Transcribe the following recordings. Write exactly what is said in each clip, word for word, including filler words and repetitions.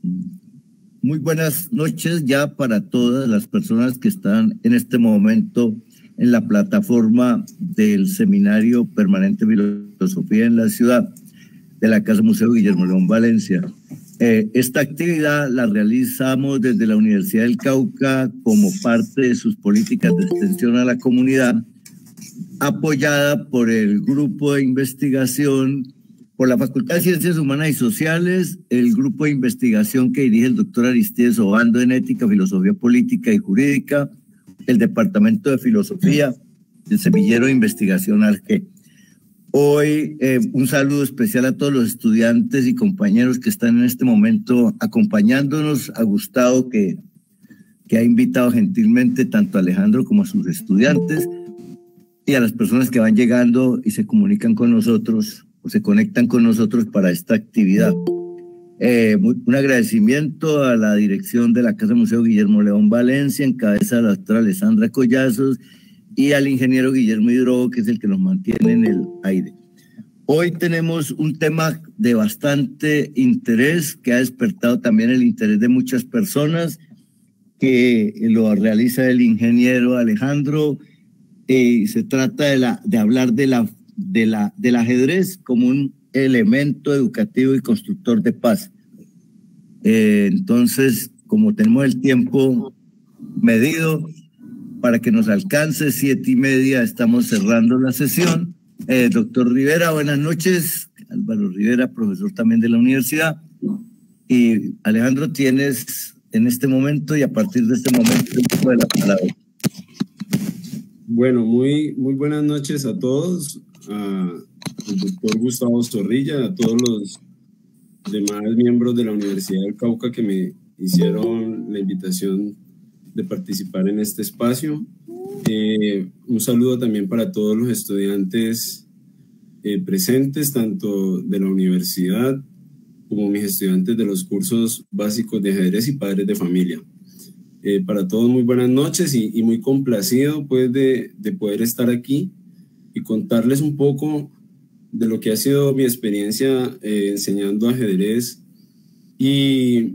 Muy buenas noches ya para todas las personas que están en este momento en la plataforma del Seminario Permanente de Filosofía en la ciudad de la Casa Museo Guillermo León Valencia. Eh, esta actividad la realizamos desde la Universidad del Cauca como parte de sus políticas de extensión a la comunidad, apoyada por el grupo de investigación, por la Facultad de Ciencias Humanas y Sociales, el grupo de investigación que dirige el doctor Aristides Obando en Ética, Filosofía Política y Jurídica, el Departamento de Filosofía, el Semillero de Investigación Arge. Hoy eh, un saludo especial a todos los estudiantes y compañeros que están en este momento acompañándonos, a Gustavo que, que ha invitado gentilmente tanto a Alejandro como a sus estudiantes, y a las personas que van llegando y se comunican con nosotros o se conectan con nosotros para esta actividad. Eh, un agradecimiento a la dirección de la Casa Museo Guillermo León Valencia, en cabeza de la doctora Alessandra Collazos, y al ingeniero Guillermo Hidrobo, que es el que nos mantiene en el aire. Hoy tenemos un tema de bastante interés, que ha despertado también el interés de muchas personas, que lo realiza el ingeniero Alejandro. Eh, se trata de, la, de hablar de la, de la, del ajedrez como un elemento educativo y constructor de paz. Eh, entonces, como tenemos el tiempo medido para que nos alcance, siete y media, estamos cerrando la sesión. Eh, doctor Rivera, buenas noches. Álvaro Rivera, profesor también de la universidad. Y Alejandro, tienes en este momento y a partir de este momento un poco de la palabra. Bueno, muy, muy buenas noches a todos, al doctor Gustavo Zorrilla, a todos los demás miembros de la Universidad del Cauca que me hicieron la invitación de participar en este espacio. Eh, un saludo también para todos los estudiantes eh, presentes, tanto de la universidad como mis estudiantes de los cursos básicos de ajedrez y padres de familia. Eh, para todos muy buenas noches y, y muy complacido pues de, de poder estar aquí y contarles un poco de lo que ha sido mi experiencia eh, enseñando ajedrez y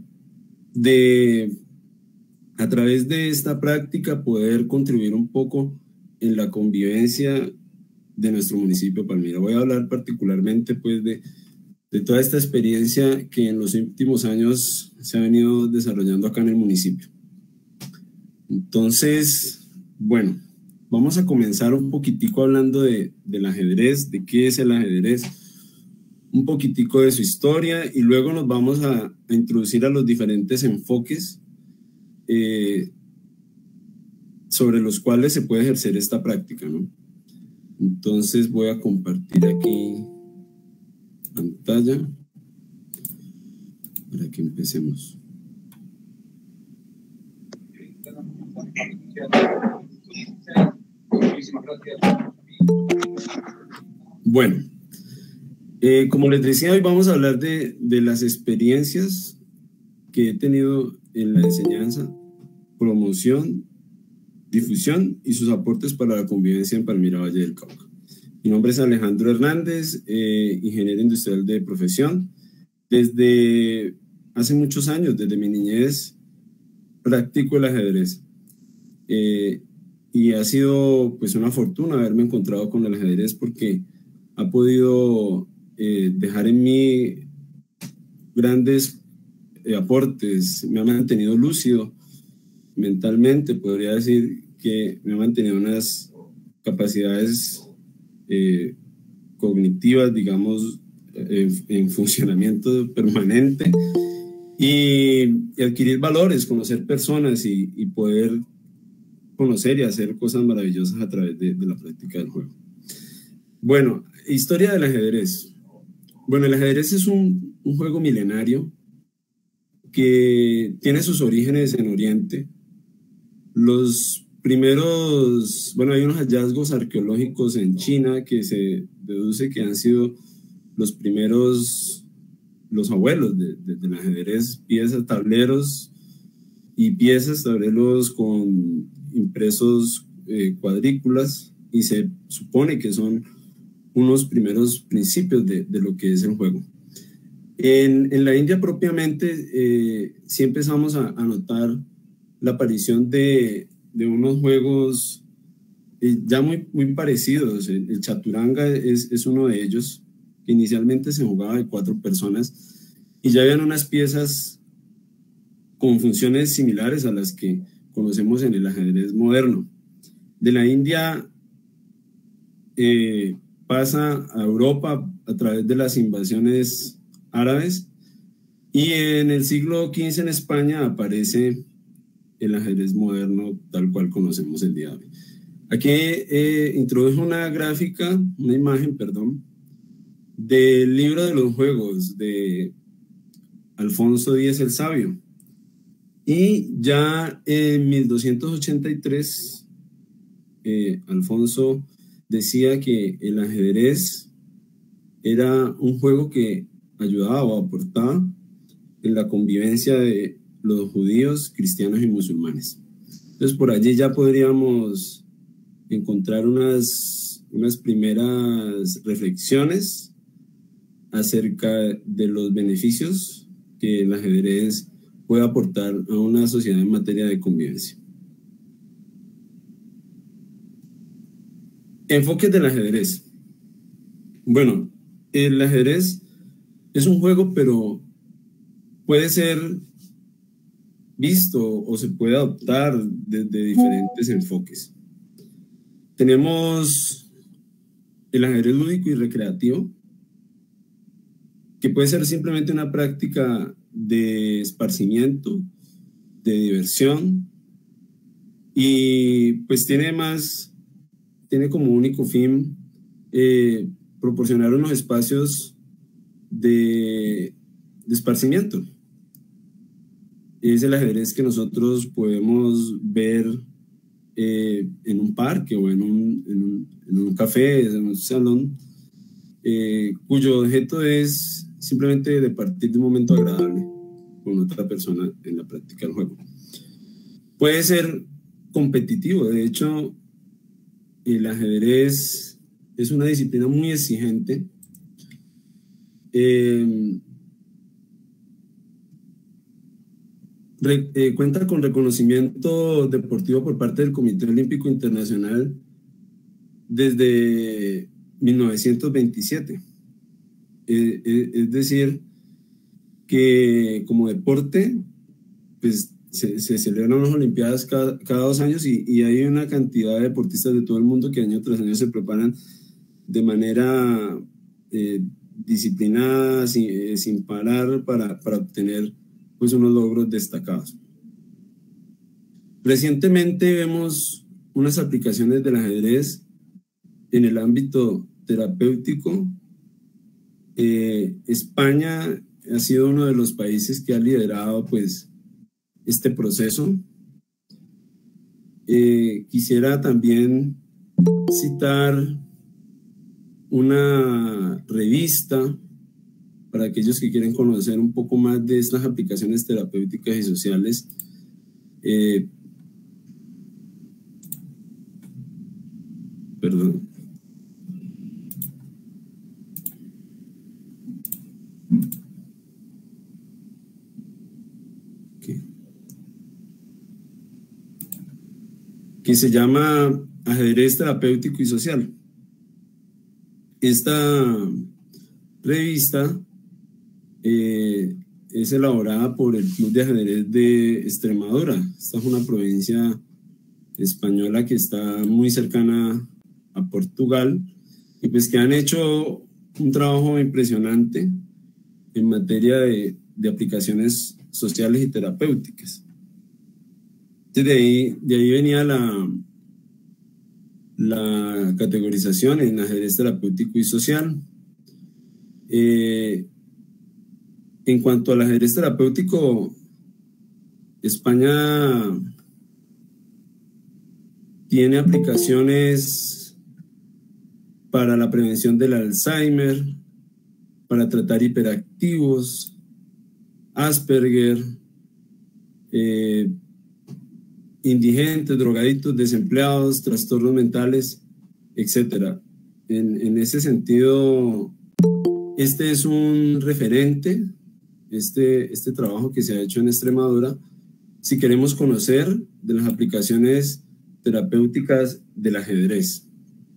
de a través de esta práctica poder contribuir un poco en la convivencia de nuestro municipio de Palmira. Voy a hablar particularmente pues de, de toda esta experiencia que en los últimos años se ha venido desarrollando acá en el municipio. Entonces, bueno, vamos a comenzar un poquitico hablando de, del ajedrez, de qué es el ajedrez, un poquitico de su historia y luego nos vamos a, a introducir a los diferentes enfoques eh, sobre los cuales se puede ejercer esta práctica, ¿no? Entonces voy a compartir aquí pantalla para que empecemos. Bueno, eh, como les decía, hoy vamos a hablar de, de las experiencias que he tenido en la enseñanza, promoción, difusión y sus aportes para la convivencia en Palmira Valle del Cauca. Mi nombre es Alejandro Hernández, eh, ingeniero industrial de profesión. Desde hace muchos años, desde mi niñez, practico el ajedrez. Eh, y ha sido pues una fortuna haberme encontrado con el ajedrez porque ha podido eh, dejar en mí grandes eh, aportes, me ha mantenido lúcido mentalmente, podría decir que me ha mantenido unas capacidades eh, cognitivas, digamos, en, en funcionamiento permanente y, y adquirir valores, conocer personas y, y poder conocer y hacer cosas maravillosas a través de, de la práctica del juego. Bueno, historia del ajedrez. Bueno, el ajedrez es un, un juego milenario que tiene sus orígenes en Oriente. Los primeros, bueno, hay unos hallazgos arqueológicos en China que se deduce que han sido los primeros, los abuelos de, de, del ajedrez, piezas, tableros y piezas, tableros con impresos eh, cuadrículas, y se supone que son unos primeros principios de, de lo que es el juego. En, en la India propiamente eh, sí empezamos a, a notar la aparición de, de unos juegos eh, ya muy, muy parecidos. El, el chaturanga es, es uno de ellos, que inicialmente se jugaba de cuatro personas y ya habían unas piezas con funciones similares a las que conocemos en el ajedrez moderno. De la India eh, pasa a Europa a través de las invasiones árabes y en el siglo quince en España aparece el ajedrez moderno tal cual conocemos el día de hoy. Aquí eh, introdujo una gráfica, una imagen, perdón, del libro de los juegos de Alfonso X el Sabio. Y ya en mil doscientos ochenta y tres, eh, Alfonso decía que el ajedrez era un juego que ayudaba o aportaba en la convivencia de los judíos, cristianos y musulmanes. Entonces, por allí ya podríamos encontrar unas, unas primeras reflexiones acerca de los beneficios que el ajedrez puede aportar a una sociedad en materia de convivencia. Enfoques del ajedrez. Bueno, el ajedrez es un juego, pero puede ser visto o se puede adoptar desde diferentes enfoques. Tenemos el ajedrez lúdico y recreativo, que puede ser simplemente una práctica de esparcimiento, de diversión, y pues tiene más, tiene como único fin eh, proporcionar unos espacios de, de esparcimiento. Es el ajedrez que nosotros podemos ver eh, en un parque o en un, en un, en un café, en un salón, eh, cuyo objeto es simplemente de partir de un momento agradable con otra persona en la práctica del juego. Puede ser competitivo, de hecho, el ajedrez es una disciplina muy exigente. Eh, re, eh, cuenta con reconocimiento deportivo por parte del Comité Olímpico Internacional desde mil novecientos veintisiete. Eh, eh, es decir, que como deporte, pues se, se celebran unas Olimpiadas cada, cada dos años y, y hay una cantidad de deportistas de todo el mundo que año tras año se preparan de manera eh, disciplinada, sin, eh, sin parar, para, para obtener pues, unos logros destacados. Recientemente vemos unas aplicaciones del ajedrez en el ámbito terapéutico. Eh, España ha sido uno de los países que ha liderado pues, este proceso. Eh, quisiera también citar una revista para aquellos que quieren conocer un poco más de estas aplicaciones terapéuticas y sociales. Eh, perdón. Okay. Que se llama Ajedrez Terapéutico y Social. Esta revista eh, es elaborada por el Club de Ajedrez de Extremadura. Esta es una provincia española que está muy cercana a Portugal y pues que han hecho un trabajo impresionante en materia de, de aplicaciones sociales y terapéuticas. Entonces de ahí, de ahí venía la, la categorización en ajedrez terapéutico y social. Eh, en cuanto al ajedrez terapéutico, España tiene aplicaciones para la prevención del Alzheimer, para tratar hiperactivos, Asperger, eh, indigentes, drogadictos, desempleados, trastornos mentales, etcétera. En, en ese sentido, Este es un referente, este, este trabajo que se ha hecho en Extremadura, si queremos conocer de las aplicaciones terapéuticas del ajedrez.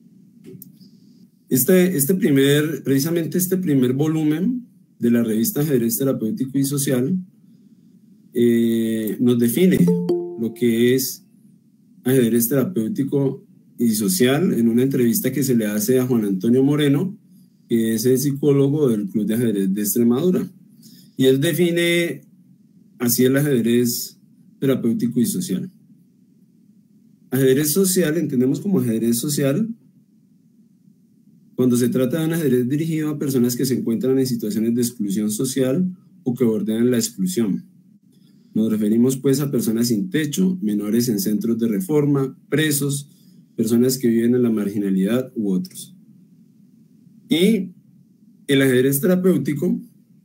Este, este primer, precisamente este primer volumen de la revista Ajedrez Terapéutico y Social eh, nos define lo que es ajedrez terapéutico y social en una entrevista que se le hace a Juan Antonio Moreno, que es el psicólogo del Club de Ajedrez de Extremadura. Y él define así el ajedrez terapéutico y social. Ajedrez social, entendemos como ajedrez social cuando se trata de un ajedrez dirigido a personas que se encuentran en situaciones de exclusión social o que bordean la exclusión. Nos referimos pues a personas sin techo, menores en centros de reforma, presos, personas que viven en la marginalidad u otros. Y el ajedrez terapéutico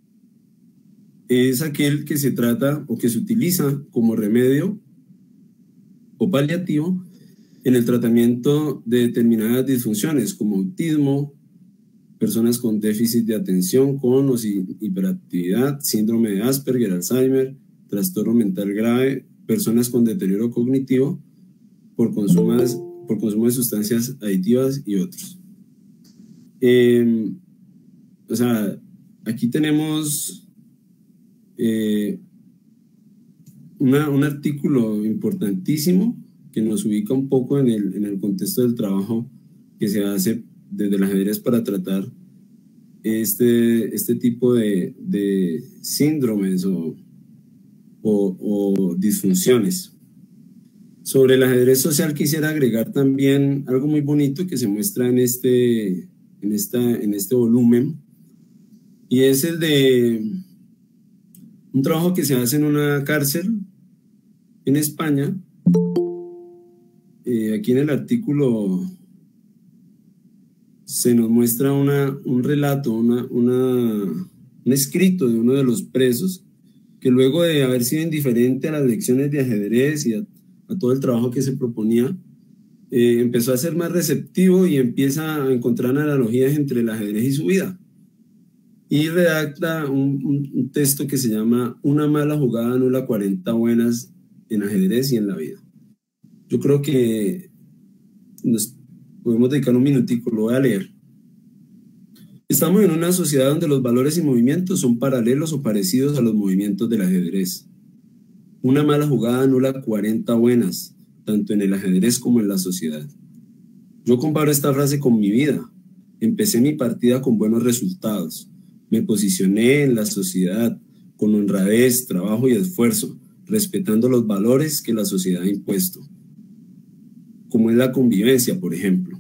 es aquel que se trata o que se utiliza como remedio o paliativo en el tratamiento de determinadas disfunciones como autismo, personas con déficit de atención con o sin hiperactividad, síndrome de Asperger, Alzheimer, trastorno mental grave, personas con deterioro cognitivo por consumo, por consumo de sustancias adictivas y otros. Eh, o sea, aquí tenemos eh, una, un artículo importantísimo que nos ubica un poco en el, en el contexto del trabajo que se hace desde el ajedrez para tratar este, este tipo de, de síndromes o, o, o disfunciones. Sobre el ajedrez social quisiera agregar también algo muy bonito que se muestra en este, en esta, en este volumen, y es el de un trabajo que se hace en una cárcel en España. Eh, aquí en el artículo se nos muestra una, un relato, una, una, un escrito de uno de los presos que luego de haber sido indiferente a las lecciones de ajedrez y a, a todo el trabajo que se proponía, eh, empezó a ser más receptivo y empieza a encontrar analogías entre el ajedrez y su vida. Y redacta un, un, un texto que se llama Una mala jugada anula cuarenta buenas en ajedrez y en la vida. Yo creo que nos podemos dedicar un minutico, lo voy a leer. Estamos en una sociedad donde los valores y movimientos son paralelos o parecidos a los movimientos del ajedrez. Una mala jugada anula cuarenta buenas, tanto en el ajedrez como en la sociedad. Yo comparo esta frase con mi vida. Empecé mi partida con buenos resultados. Me posicioné en la sociedad con honradez, trabajo y esfuerzo, respetando los valores que la sociedad ha impuesto, como es la convivencia, por ejemplo.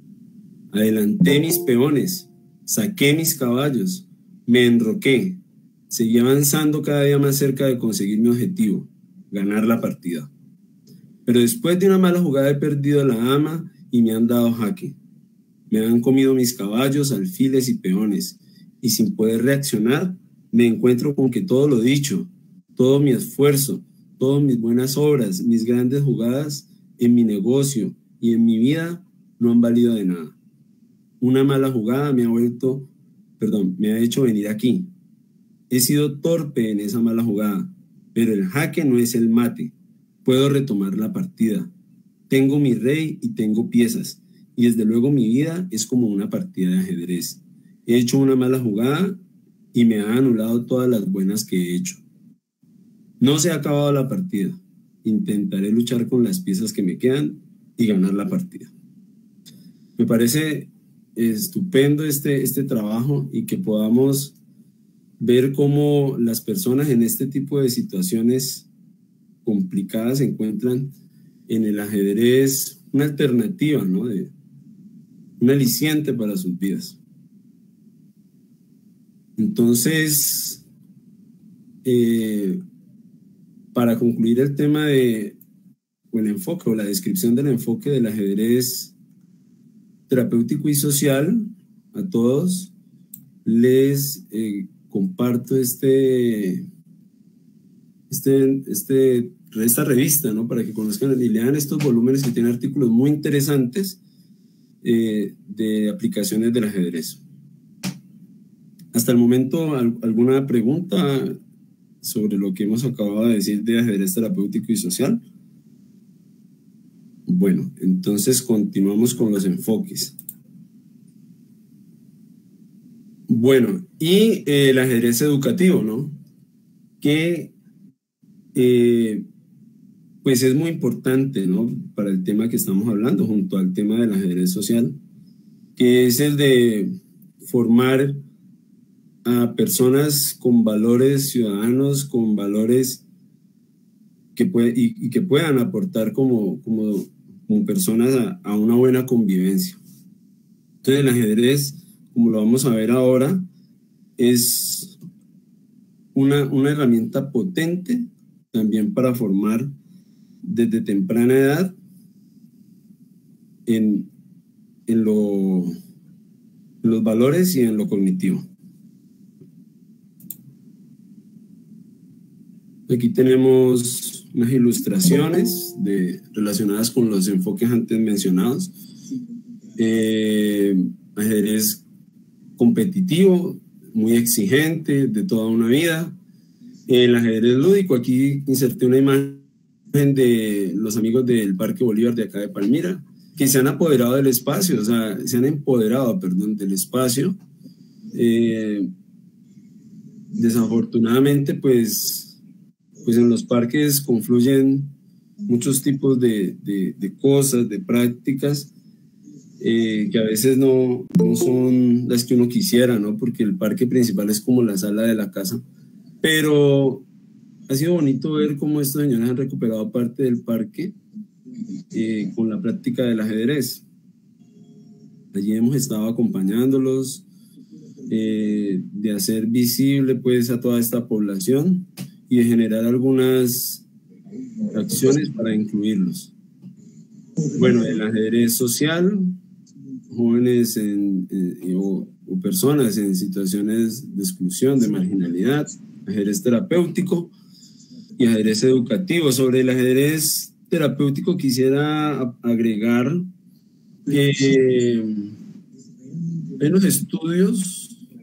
Adelanté mis peones, saqué mis caballos, me enroqué, seguí avanzando cada día más cerca de conseguir mi objetivo, ganar la partida. Pero después de una mala jugada he perdido la ama y me han dado jaque. Me han comido mis caballos, alfiles y peones, y sin poder reaccionar, me encuentro con que todo lo dicho, todo mi esfuerzo, todas mis buenas obras, mis grandes jugadas en mi negocio y en mi vida no han valido de nada. Una mala jugada me ha vuelto, perdón, me ha hecho venir aquí. He sido torpe en esa mala jugada, pero el jaque no es el mate. Puedo retomar la partida. Tengo mi rey y tengo piezas, y desde luego mi vida es como una partida de ajedrez. He hecho una mala jugada y me ha anulado todas las buenas que he hecho. No se ha acabado la partida. Intentaré luchar con las piezas que me quedan y ganar la partida. Me parece estupendo este, este trabajo y que podamos ver cómo las personas en este tipo de situaciones complicadas encuentran en el ajedrez una alternativa, ¿no? De, un aliciente para sus vidas. Entonces, eh, para concluir el tema de o el enfoque o la descripción del enfoque del ajedrez terapéutico y social, a todos les eh, comparto este, este, este, esta revista, ¿no? Para que conozcan y lean estos volúmenes que tienen artículos muy interesantes eh, de aplicaciones del ajedrez. hasta el momento, ¿alguna pregunta sobre lo que hemos acabado de decir de ajedrez terapéutico y social? Bueno, entonces continuamos con los enfoques. Bueno, y eh, el ajedrez educativo, ¿no? Que eh, pues es muy importante, ¿no? Para el tema que estamos hablando, junto al tema del ajedrez social, que es el de formar a personas con valores ciudadanos, con valores que puede, y, y que puedan aportar como, como, como personas a, a una buena convivencia. Entonces el ajedrez, como lo vamos a ver ahora, es una, una herramienta potente también para formar desde temprana edad en, en, lo, en los valores y en lo cognitivo. Aquí tenemos unas ilustraciones de, relacionadas con los enfoques antes mencionados. Eh, ajedrez competitivo, muy exigente, de toda una vida. El ajedrez lúdico, aquí inserté una imagen de los amigos del Parque Bolívar de acá de Palmira, que se han apoderado del espacio, o sea, se han empoderado, perdón, del espacio. Eh, desafortunadamente, pues, pues en los parques confluyen muchos tipos de, de, de cosas, de prácticas, eh, que a veces no, no son las que uno quisiera, ¿no? Porque el parque principal es como la sala de la casa. Pero ha sido bonito ver cómo estos señores han recuperado parte del parque eh, con la práctica del ajedrez. Allí hemos estado acompañándolos, eh, de hacer visible pues a toda esta población y de generar algunas acciones para incluirlos. Bueno, el ajedrez social, jóvenes en, eh, o, o personas en situaciones de exclusión, de marginalidad, ajedrez terapéutico y ajedrez educativo. Sobre el ajedrez terapéutico quisiera agregar que hay unos estudios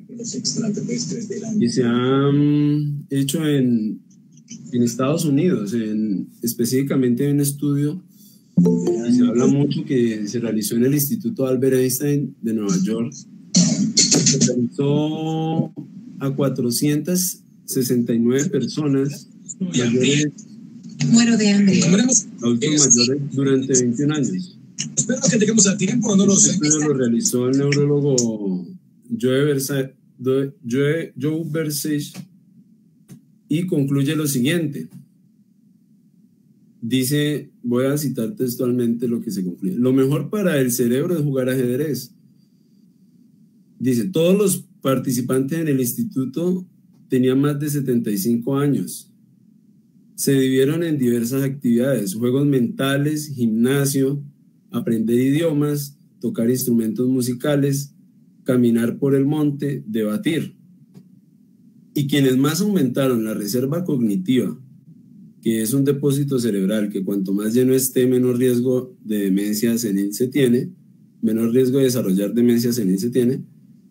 que se han hecho en, en Estados Unidos, en, específicamente en un estudio que se habla mucho que se realizó en el Instituto Albert Einstein de Nueva York. Se realizó a cuatrocientas sesenta y nueve personas mayores, muero de hambre, adultos mayores durante veintiún años. Espero que lleguemos a tiempo, no lo sé. Este estudio lo realizó el neurólogo Joe Versailles, Joe, Joe Versailles y concluye lo siguiente. Dice, voy a citar textualmente lo que se concluye. Lo mejor para el cerebro es jugar ajedrez. Dice, todos los participantes en el instituto tenían más de setenta y cinco años. Se dividieron en diversas actividades, juegos mentales, gimnasio, aprender idiomas, tocar instrumentos musicales, caminar por el monte, debatir. Y quienes más aumentaron la reserva cognitiva, que es un depósito cerebral que cuanto más lleno esté, menor riesgo de demencia senil se tiene, menor riesgo de desarrollar demencia senil se tiene,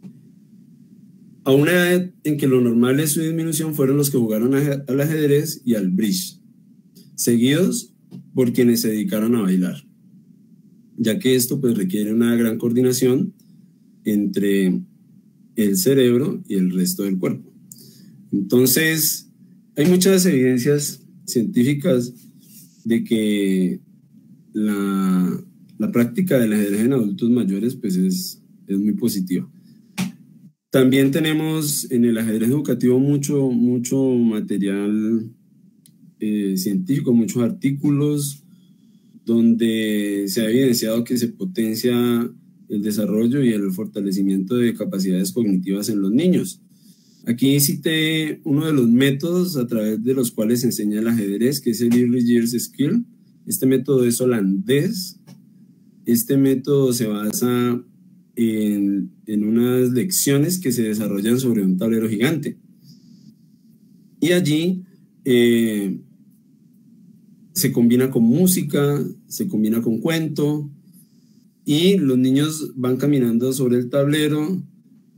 a una edad en que lo normal es su disminución, fueron los que jugaron al ajedrez y al bridge, seguidos por quienes se dedicaron a bailar, ya que esto pues requiere una gran coordinación entre el cerebro y el resto del cuerpo. Entonces, hay muchas evidencias científicas de que la, la práctica del ajedrez en adultos mayores pues es, es muy positiva. También tenemos en el ajedrez educativo mucho, mucho material eh, científico, muchos artículos donde se ha evidenciado que se potencia el desarrollo y el fortalecimiento de capacidades cognitivas en los niños. Aquí cité uno de los métodos a través de los cuales se enseña el ajedrez, que es el Early Years Skill. Este método es holandés. Este método se basa en, en unas lecciones que se desarrollan sobre un tablero gigante. Y allí eh, se combina con música, se combina con cuento, y los niños van caminando sobre el tablero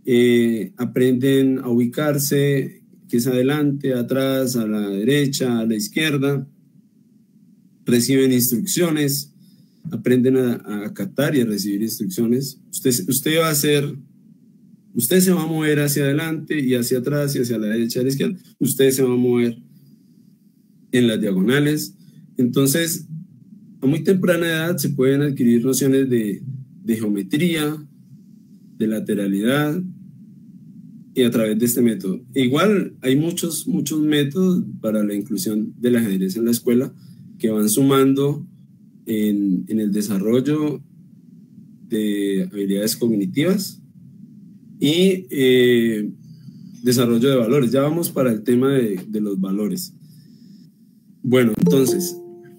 eh, aprenden a ubicarse, que es adelante, atrás, a la derecha, a la izquierda, reciben instrucciones, aprenden a, a acatar y a recibir instrucciones. Usted, usted va a hacer, usted se va a mover hacia adelante y hacia atrás y hacia la derecha y a la izquierda. Usted se va a mover en las diagonales. Entonces, a muy temprana edad se pueden adquirir nociones de, de geometría, de lateralidad, y a través de este método. Igual hay muchos, muchos métodos para la inclusión del ajedrez en la escuela que van sumando en, en el desarrollo de habilidades cognitivas y eh, desarrollo de valores. Ya vamos para el tema de, de los valores. Bueno, entonces,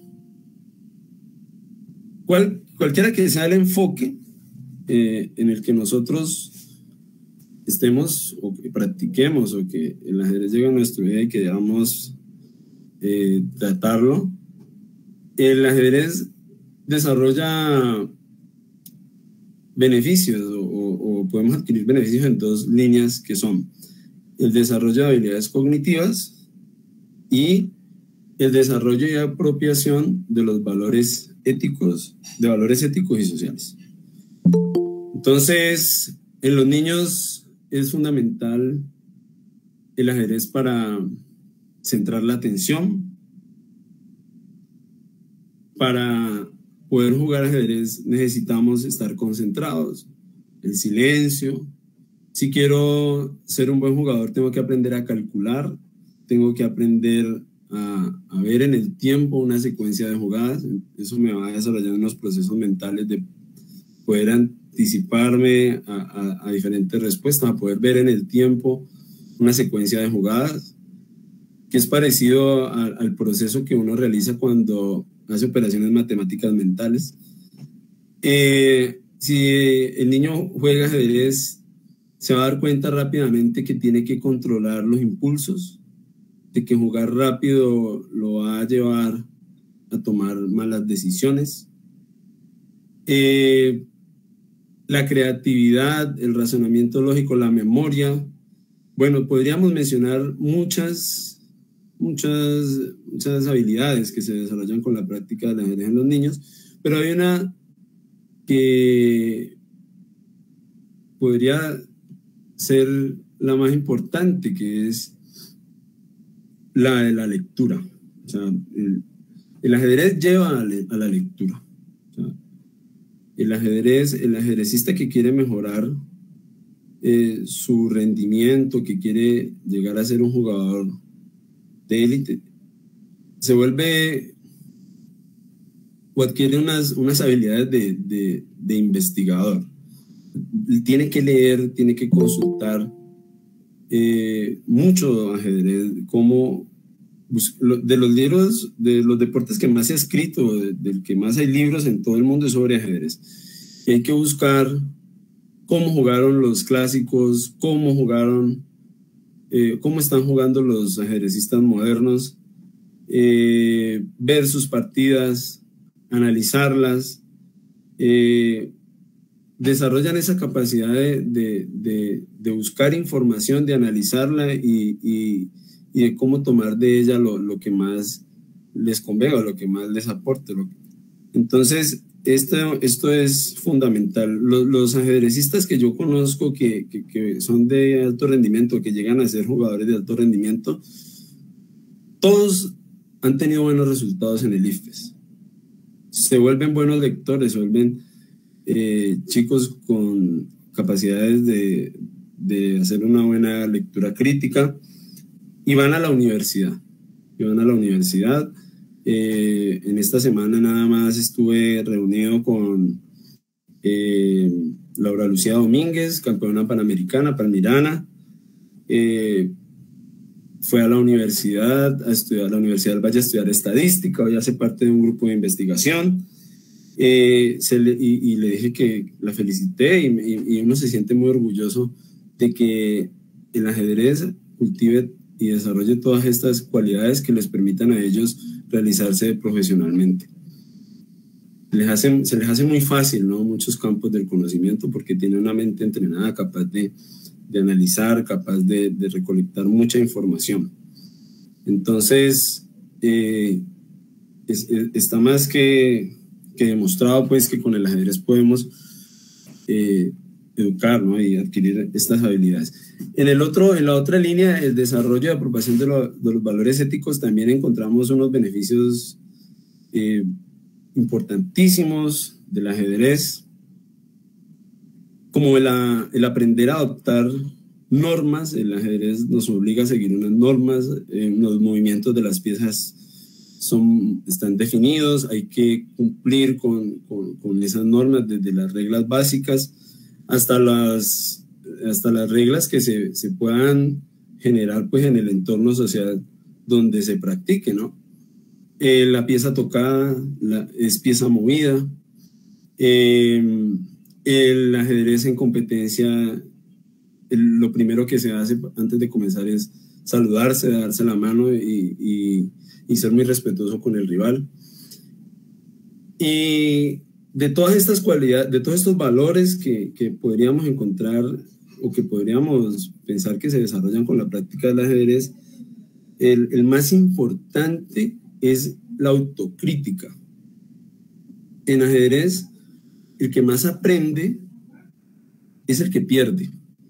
cual, cualquiera que sea el enfoque eh, en el que nosotros estemos o que practiquemos o que el ajedrez llegue a nuestra vida y que debamos eh, tratarlo, el ajedrez desarrolla beneficios o, o, o podemos adquirir beneficios en dos líneas que son el desarrollo de habilidades cognitivas y el desarrollo y apropiación de los valores éticos, de valores éticos y sociales. Entonces, en los niños es fundamental el ajedrez para centrar la atención. Para poder jugar ajedrez necesitamos estar concentrados, el silencio. Si quiero ser un buen jugador, tengo que aprender a calcular, tengo que aprender a, a ver en el tiempo una secuencia de jugadas. Eso me va a desarrollar unos procesos mentales de poder anticiparme a, a, a diferentes respuestas, a poder ver en el tiempo una secuencia de jugadas, que es parecido a, al proceso que uno realiza cuando hace operaciones matemáticas mentales. Eh, si el niño juega ajedrez, se va a dar cuenta rápidamente que tiene que controlar los impulsos, de que jugar rápido lo va a llevar a tomar malas decisiones. Eh, la creatividad, el razonamiento lógico, la memoria. Bueno, podríamos mencionar muchas, muchas, muchas habilidades que se desarrollan con la práctica del ajedrez en los niños, pero hay una que podría ser la más importante, que es la de la lectura. O sea, el, el ajedrez lleva a, le, a la lectura. O sea, el ajedrez, el ajedrecista que quiere mejorar eh, su rendimiento, que quiere llegar a ser un jugador de élite, se vuelve o adquiere unas, unas habilidades de, de, de investigador. Tiene que leer, tiene que consultar eh, mucho ajedrez, como de los libros, de los deportes que más se ha escrito, de, del que más hay libros en todo el mundo es sobre ajedrez. Y hay que buscar cómo jugaron los clásicos, cómo jugaron, eh, cómo están jugando los ajedrecistas modernos, eh, ver sus partidas, analizarlas, eh, desarrollan esa capacidad de, de, de, de buscar información, de analizarla y, y, y de cómo tomar de ella lo, lo que más les convenga, lo que más les aporte. Lo que... Entonces, esto, esto es fundamental. Los, los ajedrecistas que yo conozco que, que, que son de alto rendimiento, que llegan a ser jugadores de alto rendimiento, todos han tenido buenos resultados en el I F E S. Se vuelven buenos lectores, se vuelven eh, chicos con capacidades de, de hacer una buena lectura crítica y van a la universidad. Y van a la universidad. Eh, en esta semana nada más estuve reunido con eh, Laura Lucía Domínguez, campeona panamericana, palmirana. Eh, fue a la universidad, a estudiar, a la Universidad del Valle a estudiar estadística, hoy hace parte de un grupo de investigación. Eh, se le, y, y le dije que la felicité y, y, y uno se siente muy orgulloso de que el ajedrez cultive y desarrolle todas estas cualidades que les permitan a ellos realizarse profesionalmente. Les hace, se les hace muy fácil, ¿no?, muchos campos del conocimiento porque tienen una mente entrenada capaz de de analizar, capaz de, de recolectar mucha información. Entonces, eh, es, es, está más que, que demostrado pues que con el ajedrez podemos eh, educar, ¿no? Y adquirir estas habilidades. En, el otro, en la otra línea, el desarrollo y apropiación de, lo, de los valores éticos, también encontramos unos beneficios eh, importantísimos del ajedrez, como el, el aprender a adoptar normas. El ajedrez nos obliga a seguir unas normas, eh, los movimientos de las piezas son, están definidos, hay que cumplir con, con, con esas normas, desde las reglas básicas hasta las, hasta las reglas que se, se puedan generar pues, en el entorno social donde se practique, ¿no? Eh, la pieza tocada la, es pieza movida. Eh, el ajedrez en competencia, el, lo primero que se hace antes de comenzar es saludarse, darse la mano y, y, y ser muy respetuoso con el rival. Y de todas estas cualidades, de todos estos valores que, que podríamos encontrar o que podríamos pensar que se desarrollan con la práctica del ajedrez, el, el más importante es la autocrítica. En ajedrez, el que más aprende es el que pierde,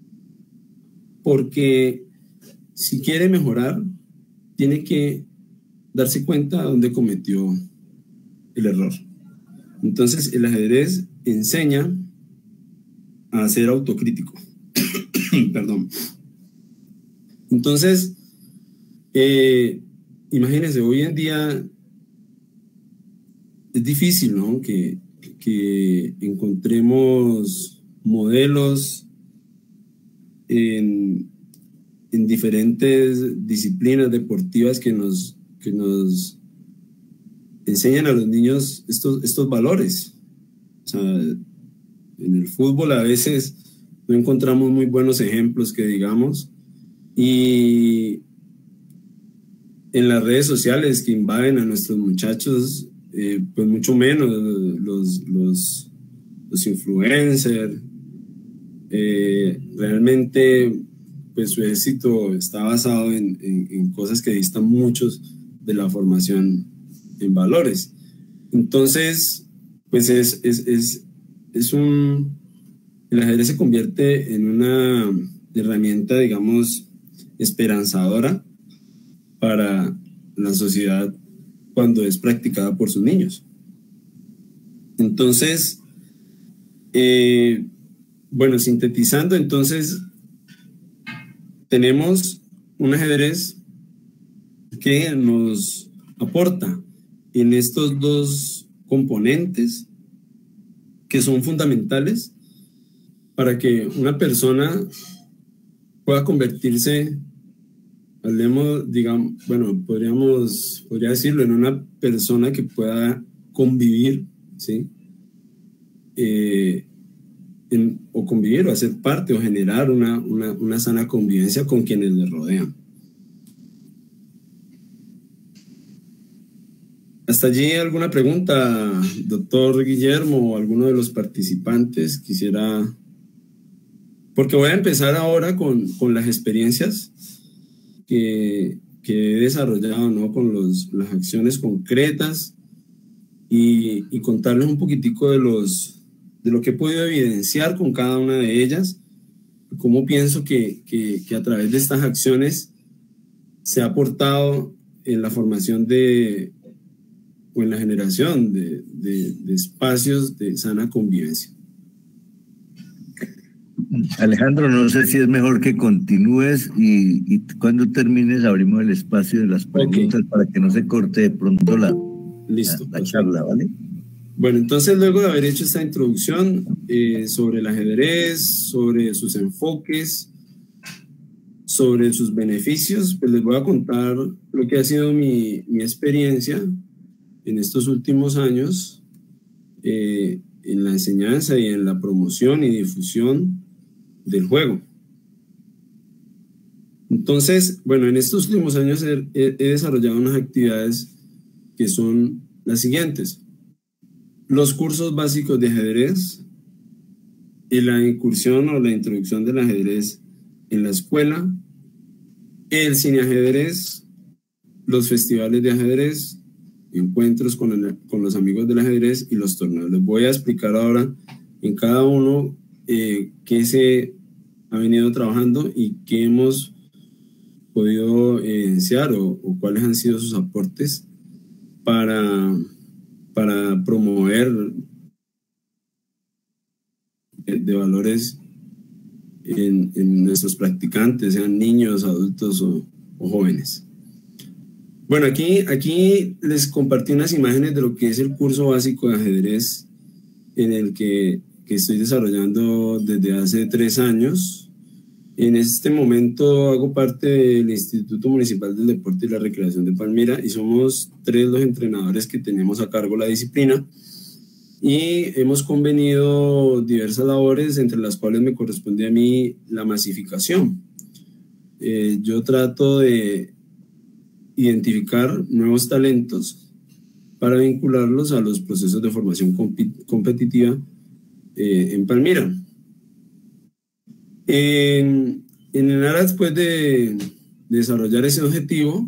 porque si quiere mejorar, tiene que darse cuenta de dónde cometió el error. Entonces, el ajedrez enseña a ser autocrítico. Perdón. Entonces, eh, imagínense, hoy en día es difícil, ¿no? Que, que encontremos modelos en, en diferentes disciplinas deportivas que nos, que nos enseñan a los niños estos, estos valores. O sea, en el fútbol a veces no encontramos muy buenos ejemplos que digamos, y en las redes sociales que invaden a nuestros muchachos, eh, pues mucho menos los, los, los influencers. Eh, realmente pues su éxito está basado en, en, en cosas que distan muchos de la formación en valores. Entonces pues es, es, es, es un el ajedrez se convierte en una herramienta, digamos, esperanzadora para la sociedad cuando es practicada por sus niños. Entonces, eh, bueno, sintetizando, entonces, tenemos un ajedrez que nos aporta en estos dos componentes que son fundamentales para que una persona pueda convertirse, hablemos, digamos, bueno, podríamos, podría decirlo, en una persona que pueda convivir, ¿sí? Eh, en, o convivir o hacer parte o generar una, una, una sana convivencia con quienes le rodean. ¿Hasta allí alguna pregunta, doctor Guillermo, o alguno de los participantes? Quisiera... Porque voy a empezar ahora con, con las experiencias que, que he desarrollado, ¿no? Con los, las acciones concretas y, y contarles un poquitico de, los, de lo que he podido evidenciar con cada una de ellas, cómo pienso que, que, que a través de estas acciones se ha aportado en la formación de, o en la generación de, de, de espacios de sana convivencia. Alejandro, no sé si es mejor que continúes y, y cuando termines abrimos el espacio de las preguntas, okay, para que no se corte de pronto la, Listo, la, la charla, ¿vale? Bueno, entonces luego de haber hecho esta introducción eh, sobre el ajedrez, sobre sus enfoques, sobre sus beneficios, pues les voy a contar lo que ha sido mi, mi experiencia en estos últimos años eh, en la enseñanza y en la promoción y difusión del juego. Entonces, bueno, en estos últimos años he, he desarrollado unas actividades que son las siguientes: los cursos básicos de ajedrez y la incursión o la introducción del ajedrez en la escuela, el cine ajedrez, los festivales de ajedrez, encuentros con, el, con los amigos del ajedrez y los torneos. Les voy a explicar ahora en cada uno eh, qué se ha venido trabajando y qué hemos podido evidenciar o, o cuáles han sido sus aportes para, para promover de, de valores en, en nuestros practicantes, sean niños, adultos o, o jóvenes. Bueno, aquí, aquí les compartí unas imágenes de lo que es el curso básico de ajedrez en el que, que estoy desarrollando desde hace tres años. En este momento hago parte del Instituto Municipal del Deporte y la Recreación de Palmira y somos tres los entrenadores que tenemos a cargo la disciplina y hemos convenido diversas labores, entre las cuales me corresponde a mí la masificación. Eh, yo trato de identificar nuevos talentos para vincularlos a los procesos de formación comp- competitiva eh, en Palmira. En, en el aras pues, de, de desarrollar ese objetivo,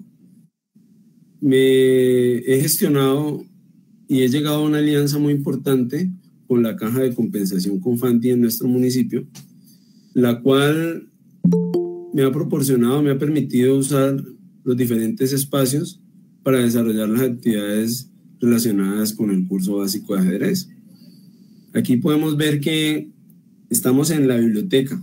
me he gestionado y he llegado a una alianza muy importante con la Caja de Compensación Confanti en nuestro municipio, la cual me ha proporcionado, me ha permitido usar los diferentes espacios para desarrollar las actividades relacionadas con el curso básico de ajedrez. Aquí podemos ver que estamos en la biblioteca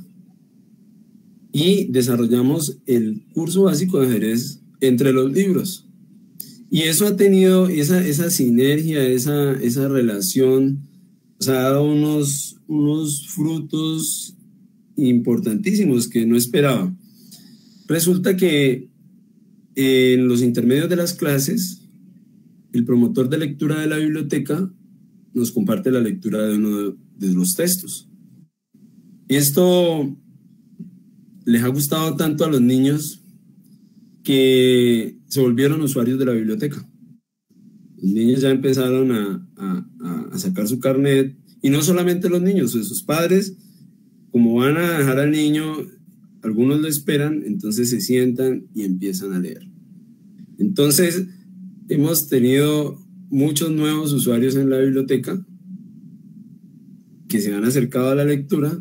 y desarrollamos el curso básico de ajedrez entre los libros. Y eso ha tenido, esa, esa sinergia, esa, esa relación, nos ha dado unos, unos frutos importantísimos que no esperaba. Resulta que en los intermedios de las clases, el promotor de lectura de la biblioteca nos comparte la lectura de uno de los textos. Y esto les ha gustado tanto a los niños que se volvieron usuarios de la biblioteca. Los niños ya empezaron a, a, a sacar su carnet, y no solamente los niños, sus padres, como van a dejar al niño, algunos lo esperan, entonces se sientan y empiezan a leer. Entonces, hemos tenido muchos nuevos usuarios en la biblioteca que se han acercado a la lectura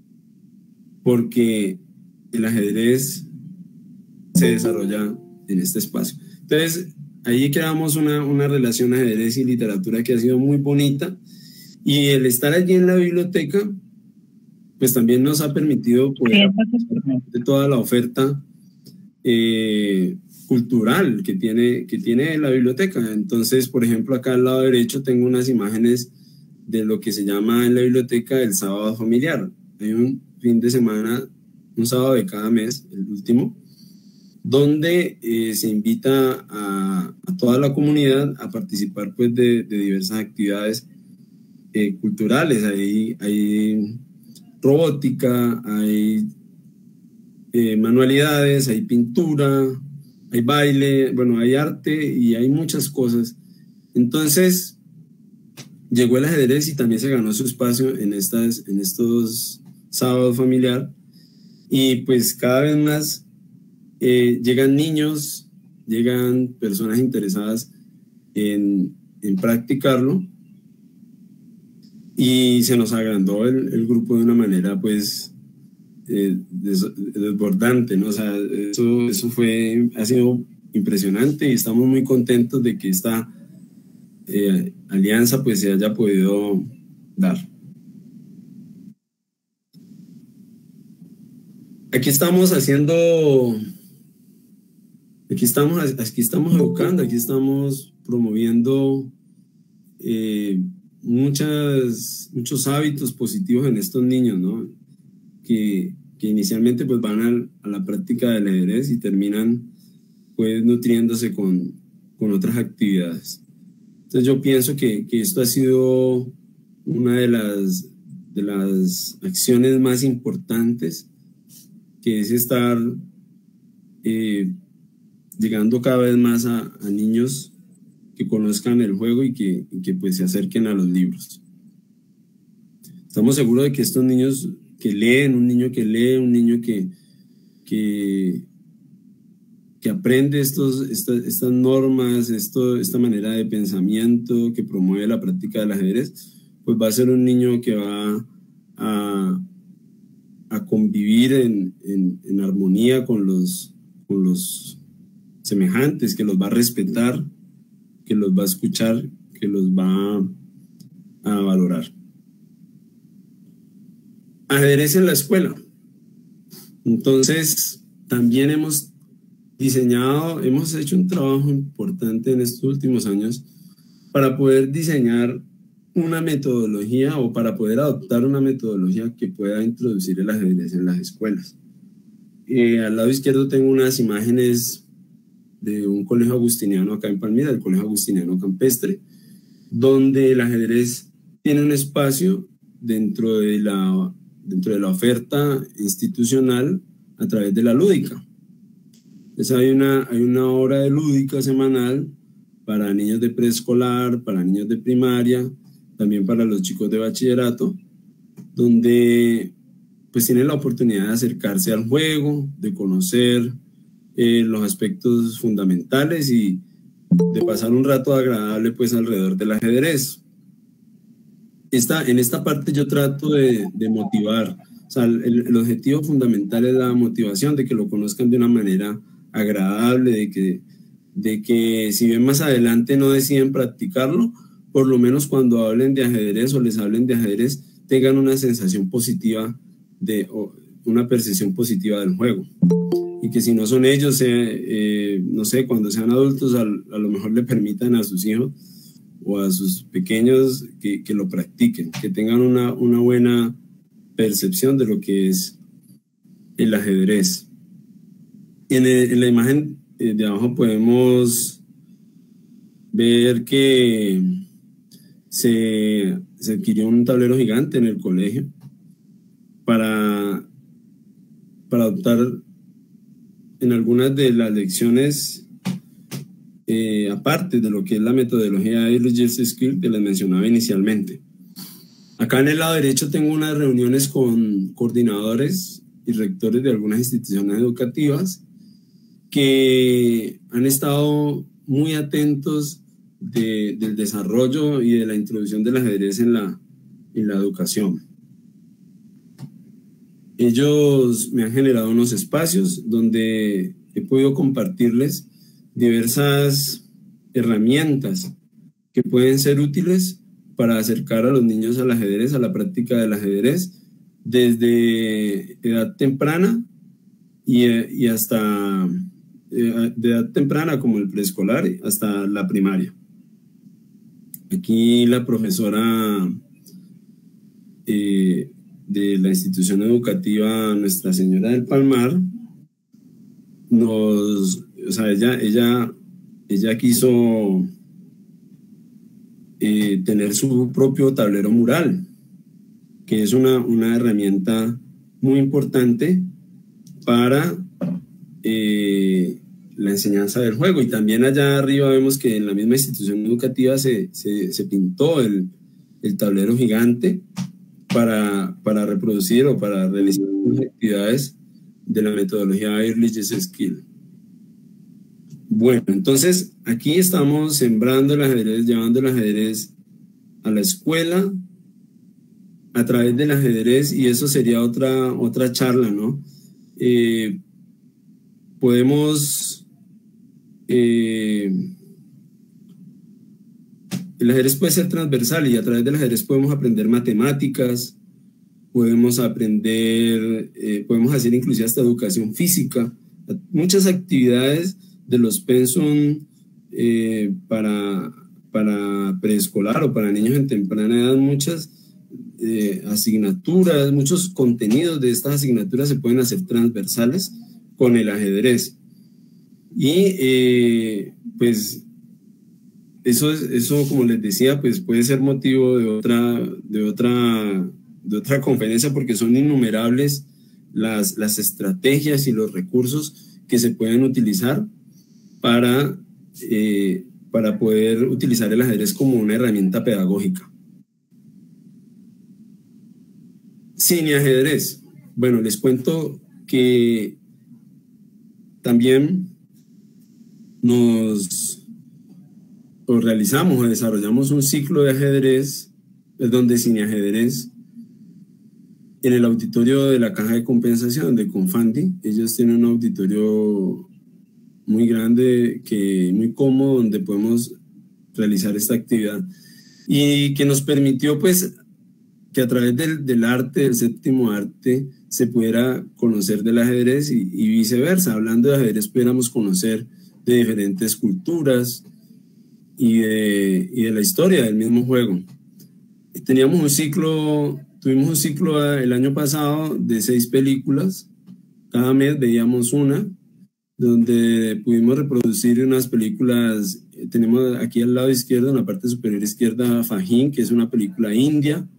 porque el ajedrez se desarrolla en este espacio. Entonces, ahí creamos una, una relación ajedrez y literatura que ha sido muy bonita, y el estar allí en la biblioteca pues también nos ha permitido poder de toda la oferta eh, cultural que tiene, que tiene la biblioteca. Entonces, por ejemplo, acá al lado derecho tengo unas imágenes de lo que se llama en la biblioteca el sábado familiar. Hay un fin de semana, un sábado de cada mes, el último, donde eh, se invita a, a toda la comunidad a participar pues, de, de diversas actividades eh, culturales. Hay, hay robótica, hay eh, manualidades, hay pintura, hay baile, bueno, hay arte y hay muchas cosas. Entonces, llegó el ajedrez y también se ganó su espacio en, estas, en estos sábados familiar, y pues cada vez más eh, llegan niños, llegan personas interesadas en, en practicarlo, y se nos agrandó el, el grupo de una manera pues eh, des, desbordante, ¿no? O sea, eso, eso fue, ha sido impresionante, y estamos muy contentos de que esta eh, alianza pues se haya podido dar. Aquí estamos haciendo, aquí estamos, aquí estamos educando, aquí estamos promoviendo eh, muchas, muchos hábitos positivos en estos niños, ¿no? Que, que inicialmente pues van al, a la práctica del ajedrez y terminan pues nutriéndose con, con otras actividades. Entonces yo pienso que, que esto ha sido una de las, de las acciones más importantes, que es estar eh, llegando cada vez más a, a niños que conozcan el juego y que, y que pues se acerquen a los libros. Estamos seguros de que estos niños que leen, un niño que lee, un niño que, que, que aprende estos, estas, estas normas, esto, esta manera de pensamiento que promueve la práctica del ajedrez, pues va a ser un niño que va a, a convivir en, en, en armonía con los, con los semejantes, que los va a respetar, que los va a escuchar, que los va a valorar. Ajedrez en la escuela. Entonces, también hemos diseñado, hemos hecho un trabajo importante en estos últimos años para poder diseñar una metodología o para poder adoptar una metodología que pueda introducir el ajedrez en las escuelas. Eh, al lado izquierdo tengo unas imágenes de un colegio agustiniano acá en Palmira, el Colegio Agustiniano Campestre, donde el ajedrez tiene un espacio dentro de la, dentro de la oferta institucional a través de la lúdica. Entonces hay una, hay una hora de lúdica semanal para niños de preescolar, para niños de primaria, también para los chicos de bachillerato, donde pues tienen la oportunidad de acercarse al juego, de conocer eh, los aspectos fundamentales y de pasar un rato agradable pues alrededor del ajedrez. Esta, en esta parte yo trato de, de motivar, o sea, el, el objetivo fundamental es la motivación, de que lo conozcan de una manera agradable, de que, de que si bien más adelante no deciden practicarlo, por lo menos cuando hablen de ajedrez o les hablen de ajedrez, tengan una sensación positiva, de, o una percepción positiva del juego. Y que si no son ellos, eh, eh, no sé, cuando sean adultos, a, a lo mejor le permitan a sus hijos o a sus pequeños que, que lo practiquen, que tengan una, una buena percepción de lo que es el ajedrez. En, el, en la imagen de abajo podemos ver que se, se adquirió un tablero gigante en el colegio para, para adoptar en algunas de las lecciones, eh, aparte de lo que es la metodología de Early Years Skills que les mencionaba inicialmente. Acá en el lado derecho tengo unas reuniones con coordinadores y rectores de algunas instituciones educativas que han estado muy atentos de, del desarrollo y de la introducción del ajedrez en la, en la educación. Ellos me han generado unos espacios donde he podido compartirles diversas herramientas que pueden ser útiles para acercar a los niños al ajedrez, a la práctica del ajedrez, desde edad temprana y, y hasta de edad temprana como el preescolar hasta la primaria. Aquí la profesora eh, de la institución educativa Nuestra Señora del Palmar nos, o sea, ella, ella, ella quiso eh, tener su propio tablero mural, que es una, una herramienta muy importante para eh, la enseñanza del juego. Y también allá arriba vemos que en la misma institución educativa se, se, se pintó el, el tablero gigante para, para reproducir o para realizar actividades de la metodología Early Years Skills. Bueno, entonces aquí estamos sembrando el ajedrez, llevando el ajedrez a la escuela a través del ajedrez, y eso sería otra, otra charla, ¿no? Eh, podemos... Eh, el ajedrez puede ser transversal y a través del ajedrez podemos aprender matemáticas, podemos aprender, eh, podemos hacer inclusive hasta educación física, muchas actividades de los pensum eh, para, para preescolar o para niños en temprana edad, muchas eh, asignaturas, muchos contenidos de estas asignaturas se pueden hacer transversales con el ajedrez. Y eh, pues eso, es, eso, como les decía, pues puede ser motivo de otra, de otra, de otra conferencia, porque son innumerables las, las estrategias y los recursos que se pueden utilizar para, eh, para poder utilizar el ajedrez como una herramienta pedagógica. Cine ajedrez. Bueno, les cuento que también nos o realizamos o desarrollamos un ciclo de ajedrez, perdón, de cine ajedrez, en el auditorio de la Caja de Compensación de Confandi. Ellos tienen un auditorio muy grande, que, muy cómodo, donde podemos realizar esta actividad y que nos permitió pues que a través del, del arte, del séptimo arte, se pudiera conocer del ajedrez y, y viceversa. Hablando de ajedrez, pudiéramos conocer de diferentes culturas y de, y de la historia del mismo juego. Y teníamos un ciclo, tuvimos un ciclo el año pasado de seis películas. Cada mes veíamos una, donde pudimos reproducir unas películas. Tenemos aquí al lado izquierdo, en la parte superior izquierda, Fajín, que es una película india.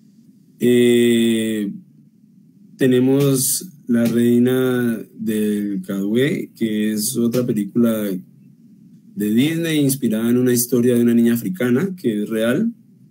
Eh, tenemos La Reina del Cadué, que es otra película de Disney inspirada en una historia de una niña africana, que es real.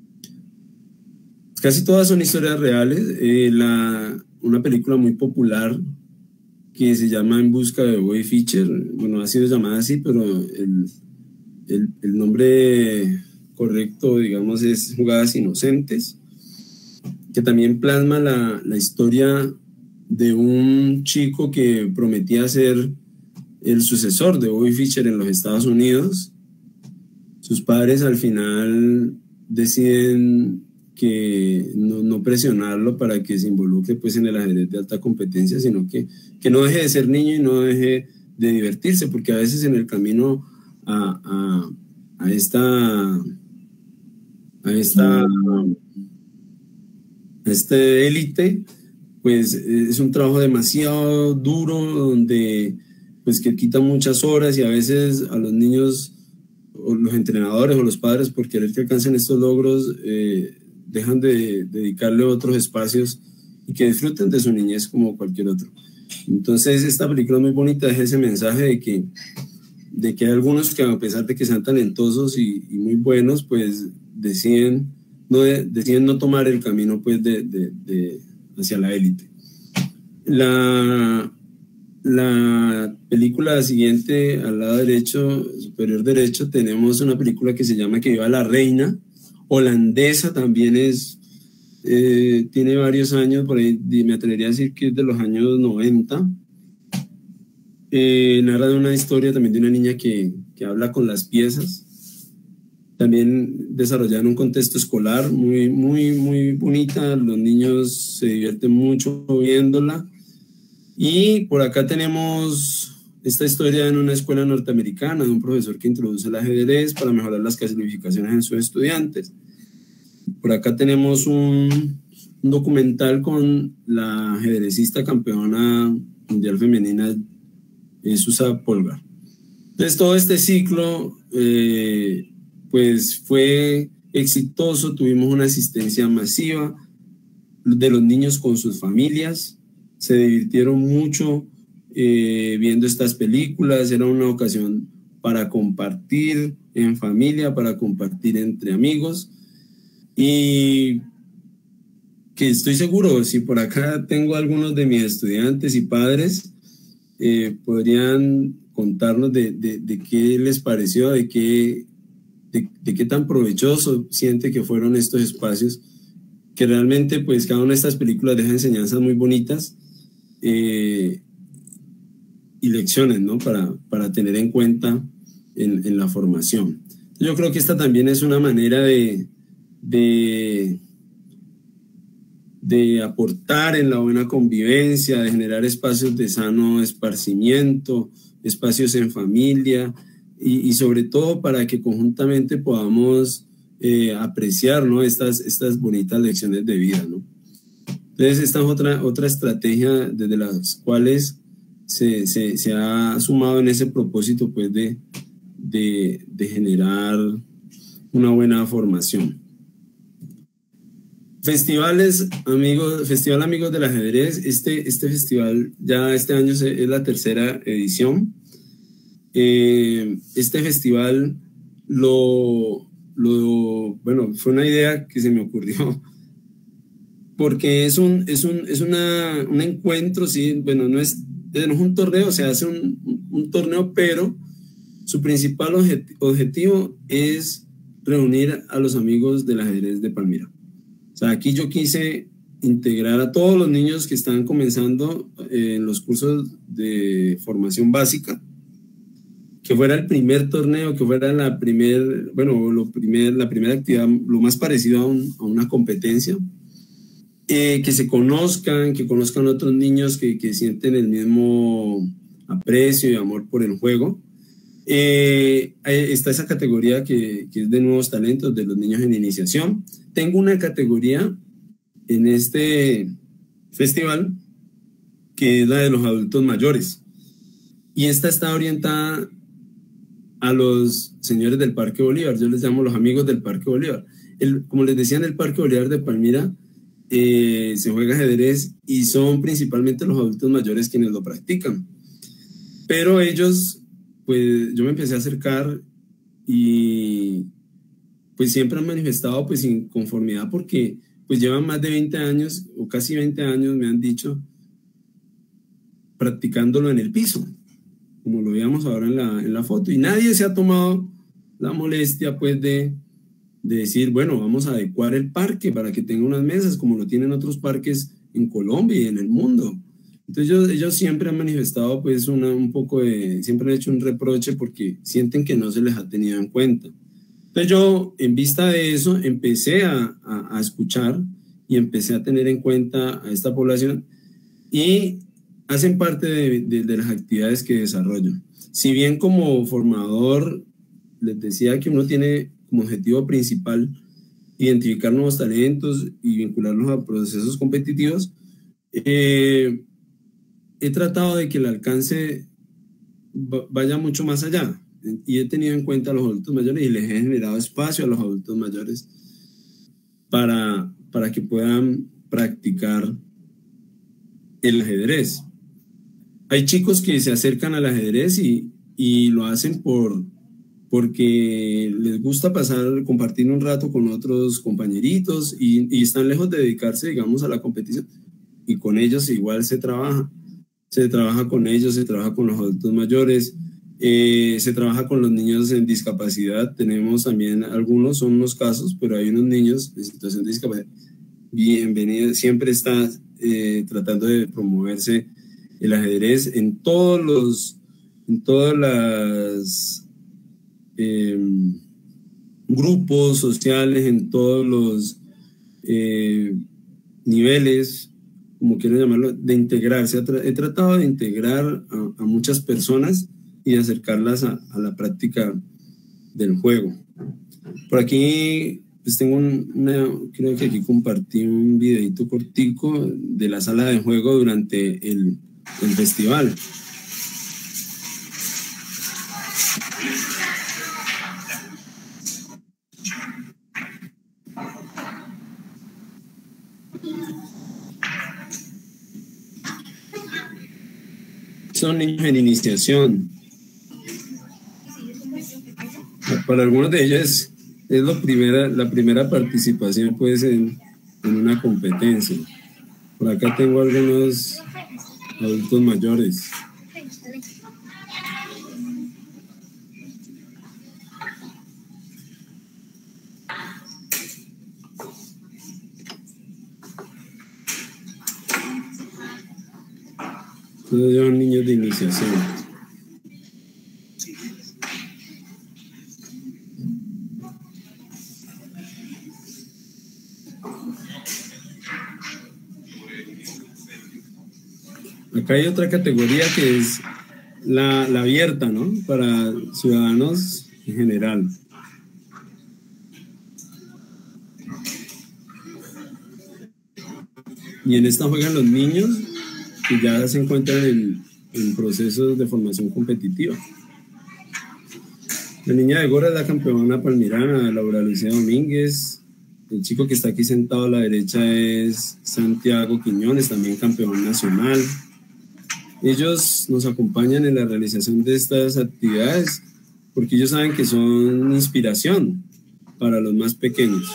Casi todas son historias reales. Eh, la, una película muy popular que se llama En busca de Bobby Fischer, bueno, ha sido llamada así, pero el, el, el nombre correcto, digamos, es Jugadas Inocentes, que también plasma la, la historia de un chico que prometía ser el sucesor de Bobby Fischer en los Estados Unidos. Sus padres al final deciden que no, no presionarlo para que se involucre pues, en el ajedrez de alta competencia, sino que, que no deje de ser niño y no deje de divertirse, porque a veces en el camino a, a, a esta a esta a este élite, pues es un trabajo demasiado duro, donde pues que quita muchas horas, y a veces a los niños o los entrenadores o los padres, por querer que alcancen estos logros, eh, dejan de dedicarle otros espacios y que disfruten de su niñez como cualquier otro. Entonces esta película es muy bonita, deja ese mensaje de que, de que hay algunos que, a pesar de que sean talentosos y, y muy buenos, pues deciden no, deciden no tomar el camino pues, de, de, de hacia la élite. La, la película siguiente, al lado derecho, superior derecho, tenemos una película que se llama Que viva la reina, holandesa, también es, eh, tiene varios años, por ahí me atrevería a decir que es de los años noventa. Eh, narra de una historia también de una niña que, que habla con las piezas, también desarrollada en un contexto escolar, muy, muy, muy bonita. Los niños se divierten mucho viéndola. Y por acá tenemos esta historia en una escuela norteamericana de un profesor que introduce el ajedrez para mejorar las calificaciones en sus estudiantes. Por acá tenemos un, un documental con la ajedrecista campeona mundial femenina, eh, Susa Polgar. Entonces todo este ciclo eh, pues fue exitoso, tuvimos una asistencia masiva de los niños con sus familias, se divirtieron mucho eh, viendo estas películas. Era una ocasión para compartir en familia, para compartir entre amigos, y que estoy seguro, si por acá tengo algunos de mis estudiantes y padres, eh, podrían contarnos de, de, de qué les pareció, de qué, de, de qué tan provechoso siente que fueron estos espacios, que realmente pues cada una de estas películas deja enseñanzas muy bonitas eh, y lecciones, ¿no? para, para tener en cuenta en, en la formación. Yo creo que esta también es una manera de, de, de aportar en la buena convivencia, de generar espacios de sano esparcimiento, espacios en familia, y, y sobre todo para que conjuntamente podamos eh, apreciar, ¿no? estas, estas bonitas lecciones de vida, ¿no? Entonces esta es otra, otra estrategia desde las cuales se, se, se ha sumado en ese propósito pues, de, de, de generar una buena formación. Festivales, amigos, Festival Amigos del Ajedrez. Este, este festival ya este año es la tercera edición. Eh, este festival lo, lo, bueno, fue una idea que se me ocurrió, porque es un, es un, es una, un encuentro, sí, bueno, no es, no es un torneo, se hace un, un torneo, pero su principal objet- objetivo es reunir a los amigos del ajedrez de Palmira. O sea, aquí yo quise integrar a todos los niños que están comenzando eh, en los cursos de formación básica, que fuera el primer torneo, que fuera la primer, bueno, lo primer, la primera actividad, lo más parecido a, un, a una competencia, eh, que se conozcan, que conozcan a otros niños que, que sienten el mismo aprecio y amor por el juego. Eh, está esa categoría que, que es de nuevos talentos, de los niños en iniciación. Tengo una categoría en este festival que es la de los adultos mayores, y esta está orientada a los señores del Parque Bolívar. Yo les llamo los amigos del Parque Bolívar. El, como les decía, en el Parque Bolívar de Palmira eh, se juega ajedrez y son principalmente los adultos mayores quienes lo practican, pero ellos, pues yo me empecé a acercar y pues siempre han manifestado pues inconformidad porque pues llevan más de veinte años o casi veinte años, me han dicho, practicándolo en el piso, como lo veíamos ahora en la, en la foto, y nadie se ha tomado la molestia pues de, de decir, bueno, vamos a adecuar el parque para que tenga unas mesas como lo tienen otros parques en Colombia y en el mundo. Entonces ellos, ellos siempre han manifestado pues una, un poco de, siempre han hecho un reproche porque sienten que no se les ha tenido en cuenta. Entonces yo, en vista de eso, empecé a, a, a escuchar y empecé a tener en cuenta a esta población, y hacen parte de, de, de las actividades que desarrollo. Si bien como formador les decía que uno tiene como objetivo principal identificar nuevos talentos y vincularlos a procesos competitivos, eh, he tratado de que el alcance vaya mucho más allá, y he tenido en cuenta a los adultos mayores y les he generado espacio a los adultos mayores para, para que puedan practicar el ajedrez. Hay chicos que se acercan al ajedrez y, y lo hacen por, porque les gusta pasar, compartir un rato con otros compañeritos y, y están lejos de dedicarse, digamos, a la competición, y con ellos igual se trabaja. Se trabaja con ellos, se trabaja con los adultos mayores, eh, se trabaja con los niños en discapacidad. Tenemos también algunos, son unos casos, pero hay unos niños en situación de discapacidad. Bienvenido, siempre está eh, tratando de promoverse el ajedrez en todos los, en todas las eh, grupos sociales, en todos los eh, niveles, como quiero llamarlo, de integrarse. He tratado de integrar a, a muchas personas y de acercarlas a, a la práctica del juego. Por aquí pues tengo un, una, creo que aquí compartí un videito cortico de la sala de juego durante el, el festival. Son niños en iniciación. Para algunos de ellos es, es lo primera, la primera participación pues en, en una competencia. Por acá tengo algunos adultos mayores. Todos llevan niños de iniciación. Acá hay otra categoría que es la, la abierta, ¿no? Para ciudadanos en general. Y en esta juegan los niños que ya se encuentran en, en procesos de formación competitiva. La niña de Gora es la campeona palmirana, Laura Lucía Domínguez. El chico que está aquí sentado a la derecha es Santiago Quiñones, también campeón nacional. Ellos nos acompañan en la realización de estas actividades porque ellos saben que son inspiración para los más pequeños.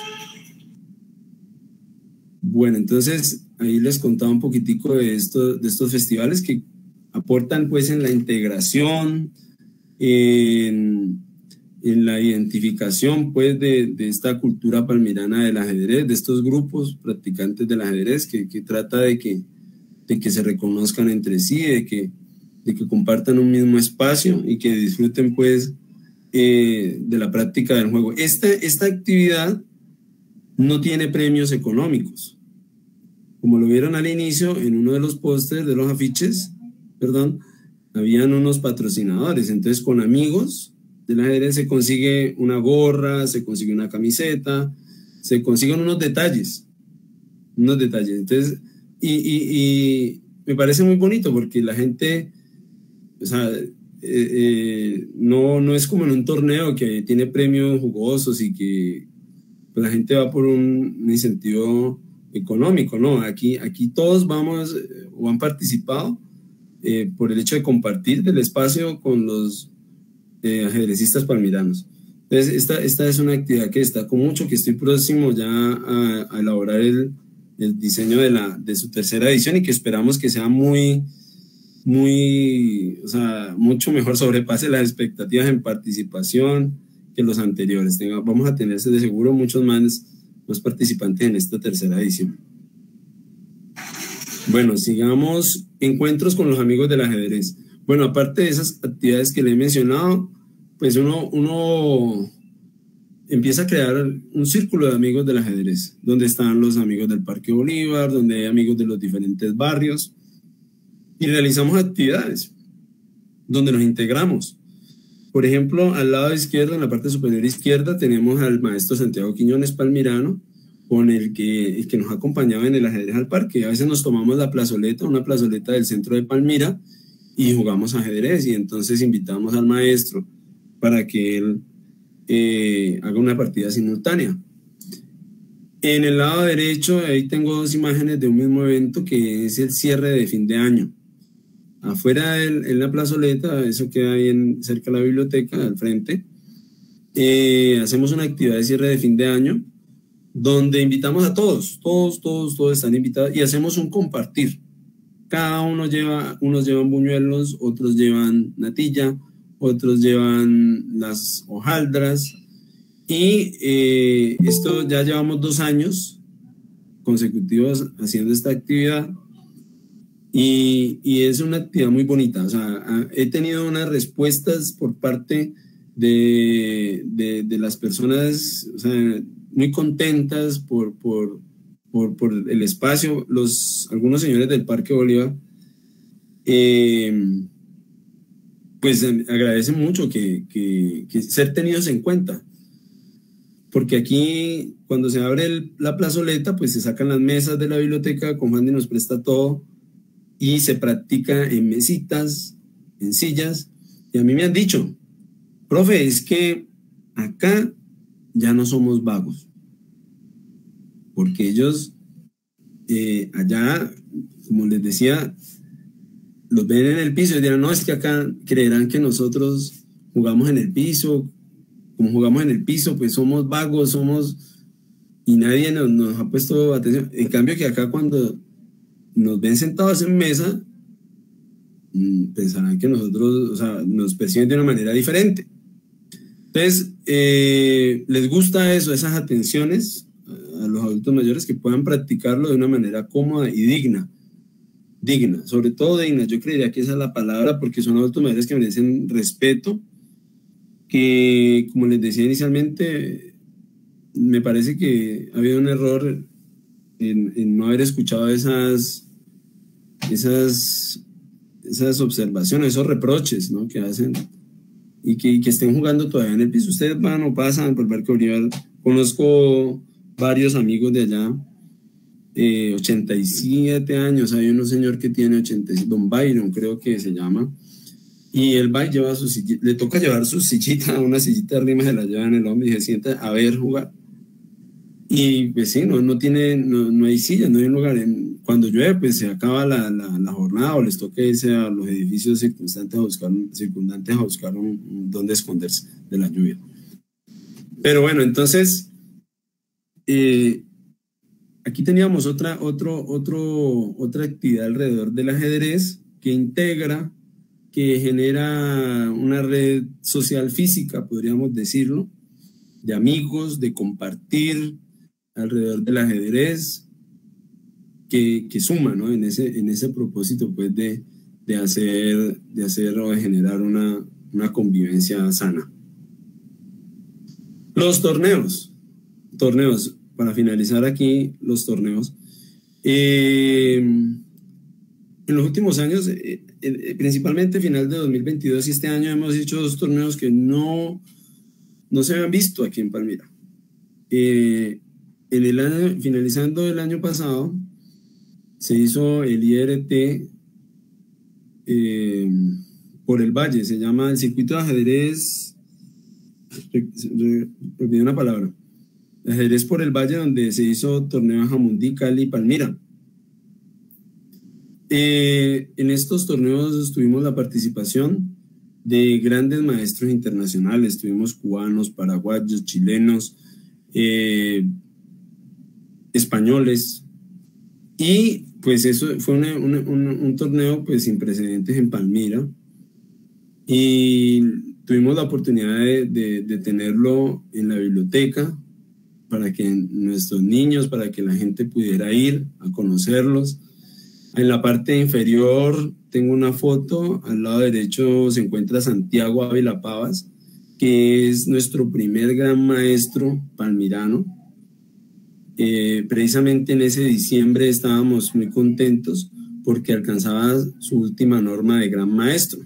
Bueno, entonces ahí les contaba un poquitico de, esto, de estos festivales que aportan pues en la integración, en, en la identificación pues de, de esta cultura palmirana del ajedrez, de estos grupos practicantes del ajedrez que, que trata de que, de que se reconozcan entre sí, de que, de que compartan un mismo espacio y que disfruten pues eh, de la práctica del juego. Esta, esta actividad no tiene premios económicos. Como lo vieron al inicio, en uno de los pósters, de los afiches, perdón, habían unos patrocinadores. Entonces, con amigos del ajedrez se consigue una gorra, se consigue una camiseta, se consiguen unos detalles, unos detalles. Entonces, y, y, y me parece muy bonito porque la gente, o sea, eh, eh, no, no es como en un torneo que tiene premios jugosos y que pues, la gente va por un, un incentivo económico, ¿no? Aquí, aquí todos vamos o han participado eh, por el hecho de compartir el espacio con los eh, ajedrecistas palmiranos. Entonces, esta, esta es una actividad que destaco mucho, que estoy próximo ya a, a elaborar el, el diseño de, la, de su tercera edición y que esperamos que sea muy, muy, o sea, mucho mejor, sobrepase las expectativas en participación que los anteriores. Tenga, vamos a tener de seguro muchos más los participantes en esta tercera edición. Bueno, sigamos. Encuentros con los amigos del ajedrez. Bueno, aparte de esas actividades que le he mencionado, pues uno, uno empieza a crear un círculo de amigos del ajedrez, donde están los amigos del Parque Bolívar, donde hay amigos de los diferentes barrios, y realizamos actividades donde nos integramos. Por ejemplo, al lado izquierdo, en la parte superior izquierda, tenemos al maestro Santiago Quiñones Palmirano, con el que, el que nos acompañaba en el ajedrez al parque. A veces nos tomamos la plazoleta, una plazoleta del centro de Palmira, y jugamos ajedrez, y entonces invitamos al maestro para que él eh, haga una partida simultánea. En el lado derecho, ahí tengo dos imágenes de un mismo evento, que es el cierre de fin de año. Afuera del, en la plazoleta, eso queda ahí en, cerca de la biblioteca, al frente, eh, hacemos una actividad de cierre de fin de año, donde invitamos a todos, todos, todos, todos están invitados, y hacemos un compartir. Cada uno lleva, unos llevan buñuelos, otros llevan natilla, otros llevan las hojaldras, y eh, esto ya llevamos dos años consecutivos haciendo esta actividad. Y, y es una actividad muy bonita. O sea, he tenido unas respuestas por parte de, de, de las personas, o sea, muy contentas por, por, por, por el espacio. Los, algunos señores del Parque Bolívar eh, pues agradecen mucho que, que, que ser tenidos en cuenta, porque aquí cuando se abre el, la plazoleta, pues se sacan las mesas de la biblioteca, Confandi nos presta todo, y se practica en mesitas, en sillas, y a mí me han dicho, profe, es que acá ya no somos vagos, porque ellos eh, allá, como les decía, los ven en el piso y dirán, no, es que acá creerán que nosotros jugamos en el piso, como jugamos en el piso, pues somos vagos, somos, y nadie nos, nos ha puesto atención. En cambio que acá cuando nos ven sentados en mesa, pensarán que nosotros, o sea, nos perciben de una manera diferente. Entonces, eh, les gusta eso, esas atenciones a los adultos mayores, que puedan practicarlo de una manera cómoda y digna. Digna, sobre todo digna. Yo creería que esa es la palabra, porque son adultos mayores que merecen respeto, que, como les decía inicialmente, me parece que ha habido un error en, en no haber escuchado esas esas, esas observaciones, esos reproches, ¿no?, que hacen, y que, y que estén jugando todavía en el piso. Ustedes van o pasan por el Parque Bolívar. Conozco varios amigos de allá, eh, ochenta y siete años, hay un señor que tiene ochenta y siete, don Byron creo que se llama, y él va y lleva su sillita, le toca llevar su sillita, una sillita de rima, se la lleva en el hombro y se sienta a ver jugar. Y pues sí, no, no, tiene, no, no hay sillas, no hay lugar. En, cuando llueve, pues se acaba la, la, la jornada, o les toca irse a los edificios circundantes a buscar, circundantes a buscar un, un, dónde esconderse de la lluvia. Pero bueno, entonces, eh, aquí teníamos otra, otro, otro, otra actividad alrededor del ajedrez que integra que genera una red social física, podríamos decirlo, de amigos, de compartir alrededor del ajedrez, que, que suma, ¿no? en, ese, en ese propósito pues, de, de, hacer, de hacer o de generar una, una convivencia sana. Los torneos, torneos, para finalizar aquí, los torneos. Eh, en los últimos años, eh, eh, principalmente final de dos mil veintidós y este año, hemos hecho dos torneos que no, no se habían visto aquí en Palmira. Eh, en el año, finalizando el año pasado, se hizo el I R T eh, por el Valle, se llama el Circuito de Ajedrez, olvidé una palabra, Ajedrez por el Valle, donde se hizo torneo en Jamundí, Cali y Palmira. Eh, en estos torneos tuvimos la participación de grandes maestros internacionales, tuvimos cubanos, paraguayos, chilenos, eh, españoles, y pues eso fue una, una, una, un torneo pues sin precedentes en Palmira, y tuvimos la oportunidad de, de, de tenerlo en la biblioteca para que nuestros niños, para que la gente pudiera ir a conocerlos. En la parte inferior tengo una foto, al lado derecho se encuentra Santiago Ávila Pavas, que es nuestro primer gran maestro palmirano. Eh, precisamente en ese diciembre estábamos muy contentos porque alcanzaba su última norma de gran maestro.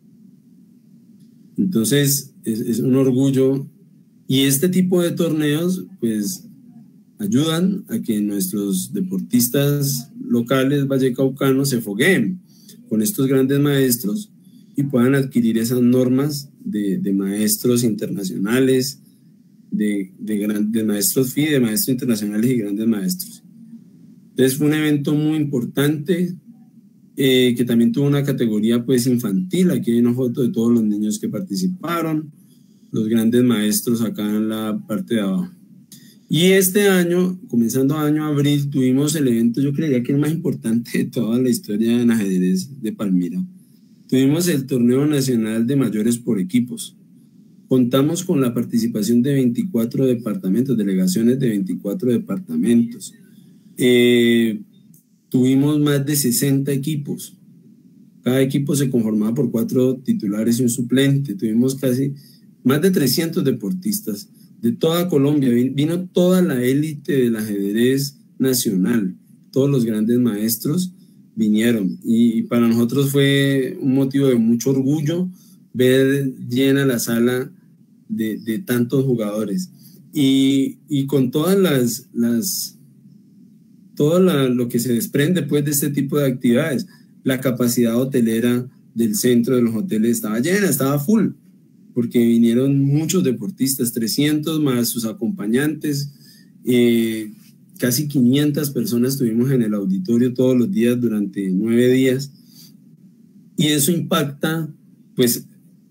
Entonces es, es un orgullo, y este tipo de torneos pues ayudan a que nuestros deportistas locales vallecaucanos se fogueen con estos grandes maestros y puedan adquirir esas normas de, de maestros internacionales, de, de, gran, de maestros F I, de maestros internacionales y grandes maestros. Entonces fue un evento muy importante, eh, que también tuvo una categoría pues infantil. Aquí hay una foto de todos los niños que participaron, los grandes maestros acá en la parte de abajo. Y este año, comenzando año abril, tuvimos el evento, yo creería que el más importante de toda la historia en ajedrez de Palmira. Tuvimos el torneo nacional de mayores por equipos. Contamos con la participación de veinticuatro departamentos, delegaciones de veinticuatro departamentos. Eh, tuvimos más de sesenta equipos. Cada equipo se conformaba por cuatro titulares y un suplente. Tuvimos casi más de trescientos deportistas de toda Colombia. Vino toda la élite del ajedrez nacional. Todos los grandes maestros vinieron. Y para nosotros fue un motivo de mucho orgullo ver llena la sala de, de tantos jugadores. Y, y con todas las... las todo la, lo que se desprende pues, de este tipo de actividades. La capacidad hotelera del centro de los hoteles estaba llena, estaba full, porque vinieron muchos deportistas, trescientos más sus acompañantes, eh, casi quinientas personas tuvimos en el auditorio todos los días durante nueve días, y eso impacta pues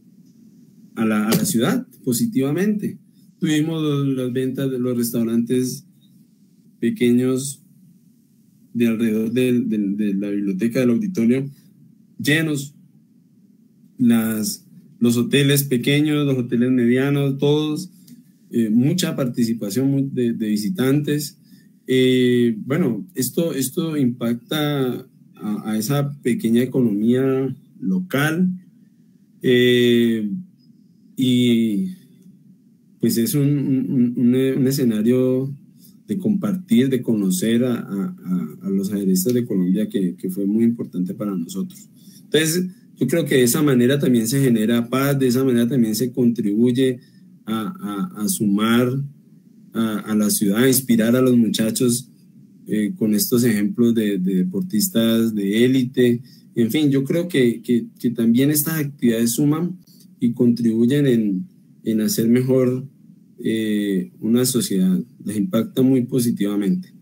a la, a la ciudad positivamente. Tuvimos las ventas de los restaurantes pequeños de alrededor de, de, de la biblioteca del auditorio llenos, las, los hoteles pequeños, los hoteles medianos, todos, eh, mucha participación de, de visitantes. Eh, bueno, esto, esto impacta a, a esa pequeña economía local, eh, y pues es un, un, un, un escenario de compartir, de conocer a, a, a los ajedristas de Colombia que, que fue muy importante para nosotros. Entonces, yo creo que de esa manera también se genera paz, de esa manera también se contribuye a, a, a sumar a, a la ciudad, a inspirar a los muchachos eh, con estos ejemplos de, de deportistas de élite. En fin, yo creo que, que, que también estas actividades suman y contribuyen en, en hacer mejor Eh, una sociedad, les impacta muy positivamente.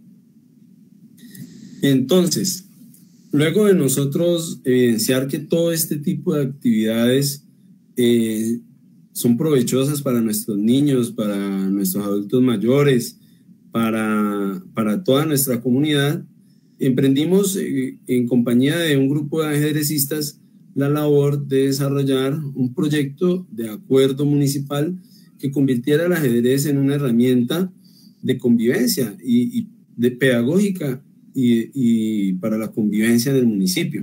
Entonces, luego de nosotros evidenciar que todo este tipo de actividades eh, son provechosas para nuestros niños, para nuestros adultos mayores, para, para toda nuestra comunidad, emprendimos eh, en compañía de un grupo de ajedrecistas la labor de desarrollar un proyecto de acuerdo municipal que convirtiera el ajedrez en una herramienta de convivencia y, y de pedagógica y, y para la convivencia del municipio.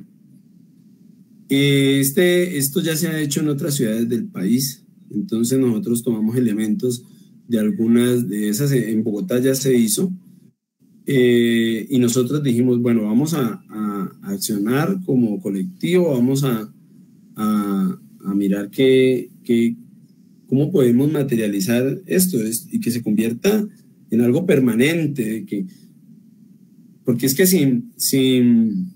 Este, esto ya se ha hecho en otras ciudades del país, entonces nosotros tomamos elementos de algunas de esas. En Bogotá ya se hizo, eh, y nosotros dijimos, bueno, vamos a, a, a accionar como colectivo, vamos a, a, a mirar qué, qué, cómo podemos materializar esto y que se convierta en algo permanente, que, porque es que sin, sin,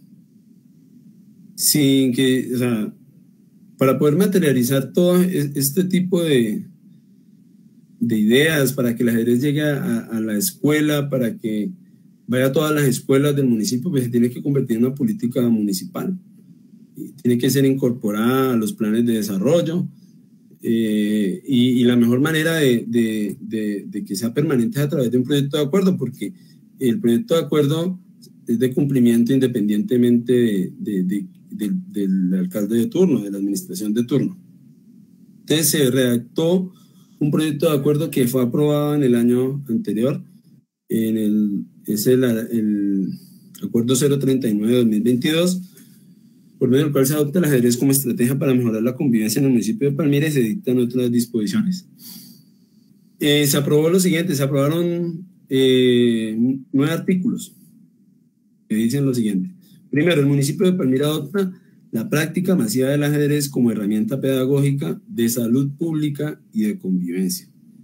sin que, o sea, para poder materializar todo este tipo de, de ideas, para que el ajedrez llegue a, a la escuela, para que vaya a todas las escuelas del municipio, pues se tiene que convertir en una política municipal. Y tiene que ser incorporada a los planes de desarrollo, eh, y, y la mejor manera de, de, de, de que sea permanente es a través de un proyecto de acuerdo, porque el proyecto de acuerdo es de cumplimiento independientemente de, de, de, de, del alcalde de turno, de la administración de turno. Entonces se redactó un proyecto de acuerdo que fue aprobado en el año anterior, en el, es el, el acuerdo cero treinta y nueve de dos mil veintidós, por medio del cual se adopta el ajedrez como estrategia para mejorar la convivencia en el municipio de Palmira y se dictan otras disposiciones. Eh, se aprobó lo siguiente, se aprobaron eh, nueve artículos que dicen lo siguiente. Primero, el municipio de Palmira adopta la práctica masiva del ajedrez como herramienta pedagógica de salud pública y de convivencia.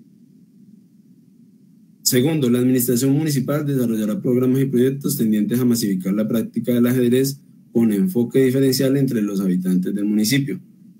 Segundo, la administración municipal desarrollará programas y proyectos tendientes a masificar la práctica del ajedrez con enfoque diferencial entre los habitantes del municipio.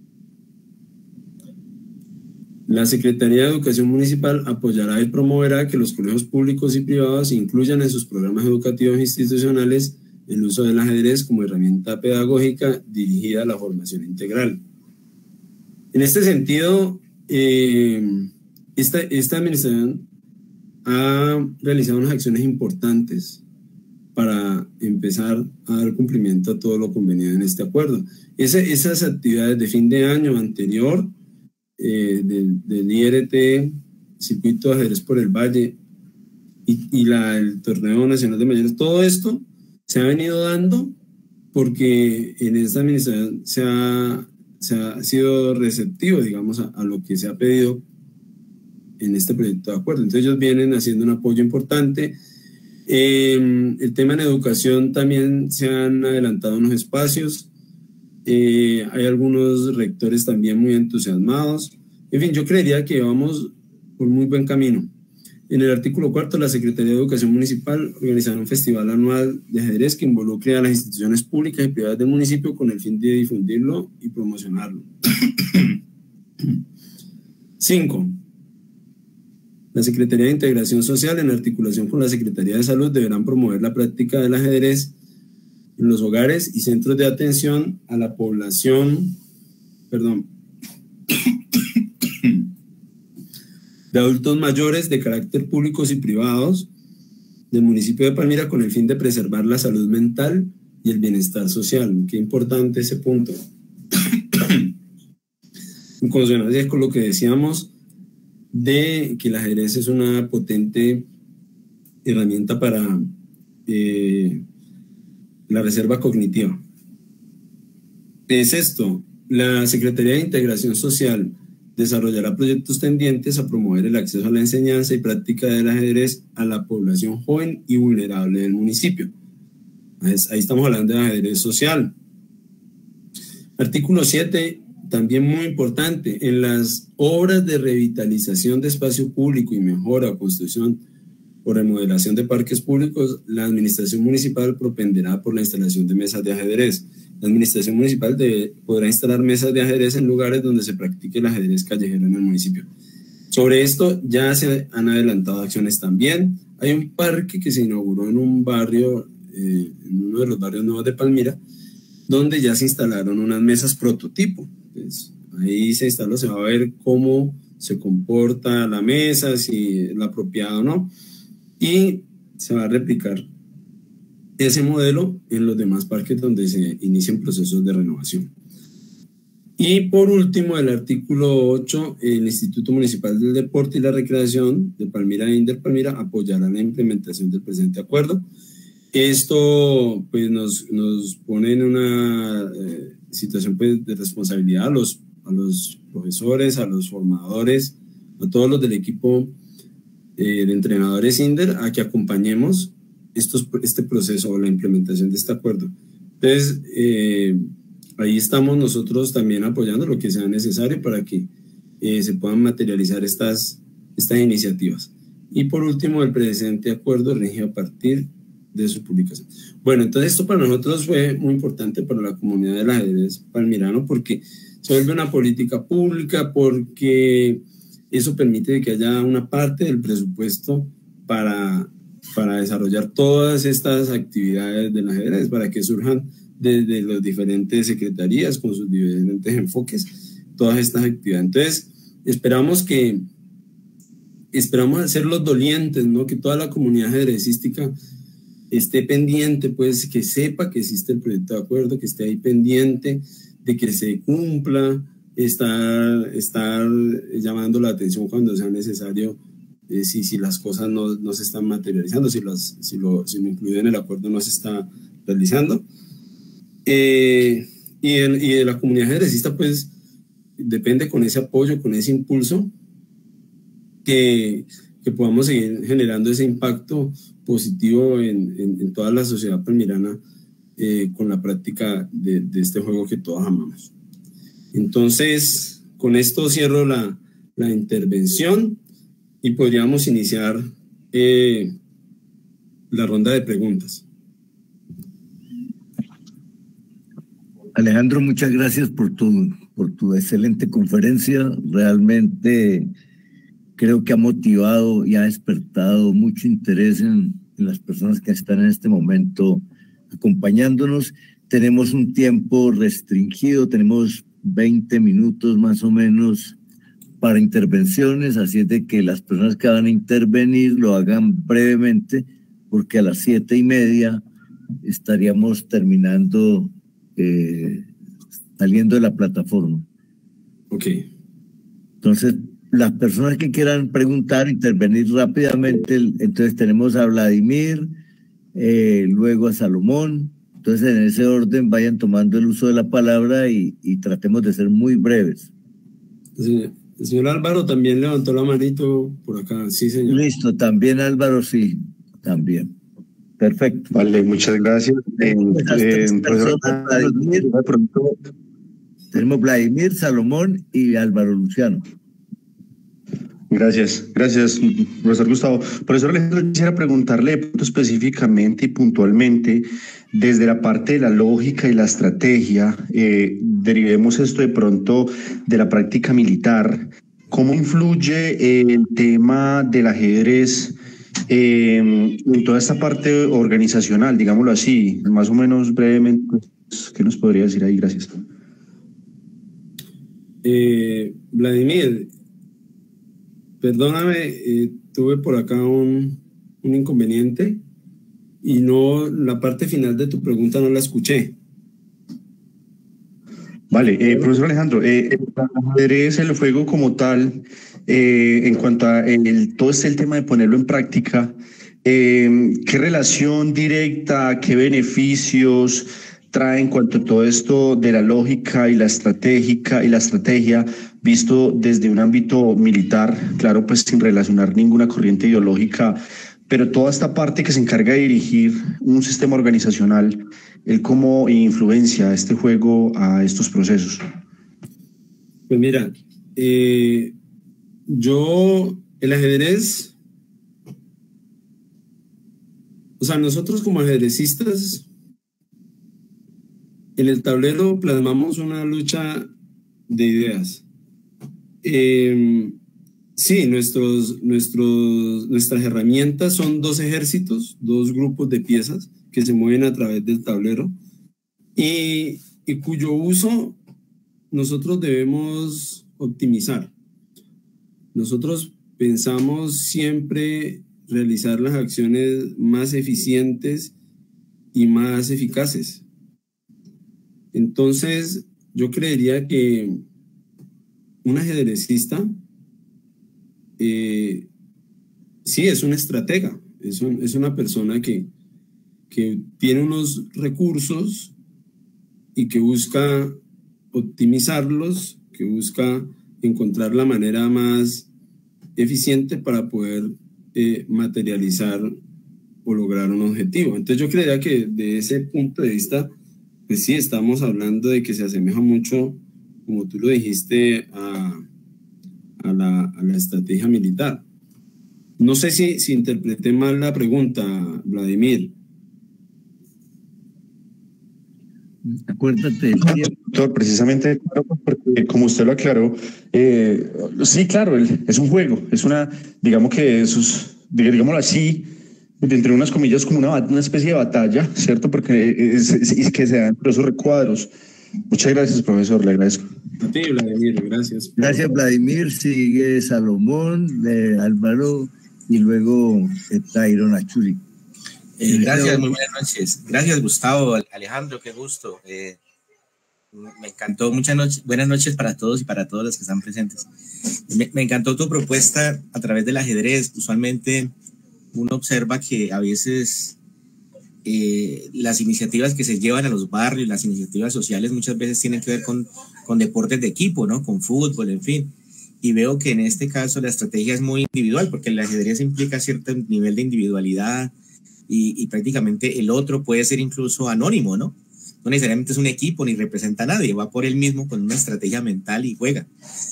La Secretaría de Educación Municipal apoyará y promoverá que los colegios públicos y privados incluyan en sus programas educativos institucionales el uso del ajedrez como herramienta pedagógica dirigida a la formación integral. En este sentido, eh, esta, esta administración ha realizado unas acciones importantes para empezar a dar cumplimiento a todo lo convenido en este acuerdo. Ese, esas actividades de fin de año anterior, eh, del, del I R T, Circuito de Ajedrez por el Valle, y, y la, el Torneo Nacional de Mayores, todo esto se ha venido dando porque en esta administración se ha, se ha sido receptivo, digamos, a, a lo que se ha pedido en este proyecto de acuerdo. Entonces ellos vienen haciendo un apoyo importante. Eh, el tema en educación también se han adelantado unos espacios. Eh, hay algunos rectores también muy entusiasmados. En fin, yo creería que vamos por muy buen camino. En el artículo cuarto, la Secretaría de Educación Municipal organizará un festival anual de ajedrez que involucre a las instituciones públicas y privadas del municipio con el fin de difundirlo y promocionarlo. Cinco. La Secretaría de Integración Social, en articulación con la Secretaría de Salud, deberán promover la práctica del ajedrez en los hogares y centros de atención a la población, perdón, de adultos mayores de carácter públicos y privados del municipio de Palmira con el fin de preservar la salud mental y el bienestar social. Qué importante ese punto. En consonancia con lo que decíamos de que el ajedrez es una potente herramienta para eh, la reserva cognitiva. Es esto, la Secretaría de Integración Social desarrollará proyectos tendientes a promover el acceso a la enseñanza y práctica del ajedrez a la población joven y vulnerable del municipio. Ahí estamos hablando de ajedrez social. Artículo siete, también muy importante, en las obras de revitalización de espacio público y mejora o construcción o remodelación de parques públicos, la administración municipal propenderá por la instalación de mesas de ajedrez. La administración municipal debe, podrá instalar mesas de ajedrez en lugares donde se practique el ajedrez callejero en el municipio. Sobre esto ya se han adelantado acciones también. Hay un parque que se inauguró en un barrio, eh, en uno de los barrios nuevos de Palmira, donde ya se instalaron unas mesas prototipo. Pues, ahí se instaló, se va a ver cómo se comporta la mesa, si es la apropiada o no, y se va a replicar ese modelo en los demás parques donde se inician procesos de renovación. Y por último, el artículo ocho, el Instituto Municipal del Deporte y la Recreación de Palmira e Inder Palmira apoyará la implementación del presente acuerdo. Esto pues, nos, nos pone en una eh, situación pues, de responsabilidad a los, a los profesores, a los formadores, a todos los del equipo eh, de entrenadores Inder, a que acompañemos estos, este proceso o la implementación de este acuerdo. Entonces, eh, ahí estamos nosotros también apoyando lo que sea necesario para que eh, se puedan materializar estas, estas iniciativas. Y por último, el presente acuerdo rige a partir de su publicación. Bueno, entonces esto para nosotros fue muy importante para la comunidad del ajedrez palmirano porque se vuelve una política pública, porque eso permite que haya una parte del presupuesto para, para desarrollar todas estas actividades del ajedrez, para que surjan desde las diferentes secretarías con sus diferentes enfoques, todas estas actividades. Entonces, esperamos que, esperamos hacer los dolientes, ¿no? Que toda la comunidad ajedrecística esté pendiente, pues, que sepa que existe el proyecto de acuerdo, que esté ahí pendiente de que se cumpla, estar, estar llamando la atención cuando sea necesario, eh, si, si las cosas no, no se están materializando, si, las, si, lo, si lo incluido en el acuerdo no se está realizando. Eh, y, el, y de la comunidad ajedrecista, pues, depende con ese apoyo, con ese impulso, que, que podamos seguir generando ese impacto positivo en, en, en toda la sociedad palmirana eh, con la práctica de, de este juego que todos amamos. Entonces, con esto cierro la, la intervención y podríamos iniciar eh, la ronda de preguntas. Alejandro, muchas gracias por tu, por tu excelente conferencia. Realmente creo que ha motivado y ha despertado mucho interés en, en las personas que están en este momento acompañándonos. Tenemos un tiempo restringido, tenemos veinte minutos más o menos para intervenciones, así es de que las personas que van a intervenir lo hagan brevemente, porque a las siete y media estaríamos terminando, eh, saliendo de la plataforma. Ok. Entonces, las personas que quieran preguntar, intervenir rápidamente, entonces tenemos a Vladimir, eh, luego a Salomón. Entonces, en ese orden vayan tomando el uso de la palabra y, y tratemos de ser muy breves. Sí, el señor Álvaro también levantó la manito por acá. Sí, señor. Listo, también Álvaro, sí, también. Perfecto. Vale, muchas gracias. Eh, eh, profesor, Vladimir, tenemos Vladimir, Salomón y Álvaro Luciano. Gracias, gracias, profesor Gustavo. Profesor Alejandro, quisiera preguntarle específicamente y puntualmente, desde la parte de la lógica y la estrategia, eh, derivemos esto de pronto de la práctica militar. ¿Cómo influye el tema del ajedrez eh, en toda esta parte organizacional, digámoslo así? Más o menos brevemente, ¿qué nos podría decir ahí? Gracias. Eh, Vladimir, perdóname, eh, tuve por acá un, un inconveniente y no, la parte final de tu pregunta no la escuché. Vale, eh, profesor Alejandro, eh, el ajedrez, el juego como tal, eh, en cuanto a el, todo este el tema de ponerlo en práctica, eh, ¿qué relación directa, qué beneficios trae en cuanto a todo esto de la lógica y la estratégica y la estrategia visto desde un ámbito militar? Claro, pues sin relacionar ninguna corriente ideológica, pero toda esta parte que se encarga de dirigir un sistema organizacional, ¿el cómo influencia este juego a estos procesos? Pues mira, eh, yo, el ajedrez, o sea, nosotros como ajedrecistas, en el tablero plasmamos una lucha de ideas. Eh, sí, nuestros, nuestros, nuestras herramientas son dos ejércitos, dos grupos de piezas que se mueven a través del tablero y, y cuyo uso nosotros debemos optimizar. Nosotros pensamos siempre realizar las acciones más eficientes y más eficaces. Entonces, yo creería que un ajedrecista eh, sí es un estratega, es, un, es una persona que, que tiene unos recursos y que busca optimizarlos, que busca encontrar la manera más eficiente para poder eh, materializar o lograr un objetivo. Entonces yo creería que de ese punto de vista, pues sí, estamos hablando de que se asemeja mucho, como tú lo dijiste, a, a, la, a la estrategia militar. No sé si, si interpreté mal la pregunta, Vladimir. Acuérdate. Doctor, precisamente, porque como usted lo aclaró, eh, sí, claro, el, es un juego, es una, digamos que esos, digámoslo así, entre unas comillas, como una, una especie de batalla, ¿cierto? Porque es, es, es que se dan entre esos recuadros. Muchas gracias, profesor, le agradezco. A ti, Vladimir, gracias. Gracias, Vladimir. Sigue Salomón, de Álvaro y luego Tyron Achuri. Eh, gracias, muy buenas noches. Gracias, Gustavo, Alejandro, qué gusto. Eh, me encantó, muchas noches, buenas noches para todos y para todos los que están presentes. Me, me encantó tu propuesta a través del ajedrez. Usualmente uno observa que a veces eh, las iniciativas que se llevan a los barrios, las iniciativas sociales muchas veces tienen que ver con, con deportes de equipo, ¿no? Con fútbol, en fin. Y veo que en este caso la estrategia es muy individual, porque el ajedrez implica cierto nivel de individualidad, Y, y prácticamente el otro puede ser incluso anónimo, ¿no? No necesariamente es un equipo ni representa a nadie, va por él mismo con una estrategia mental y juega.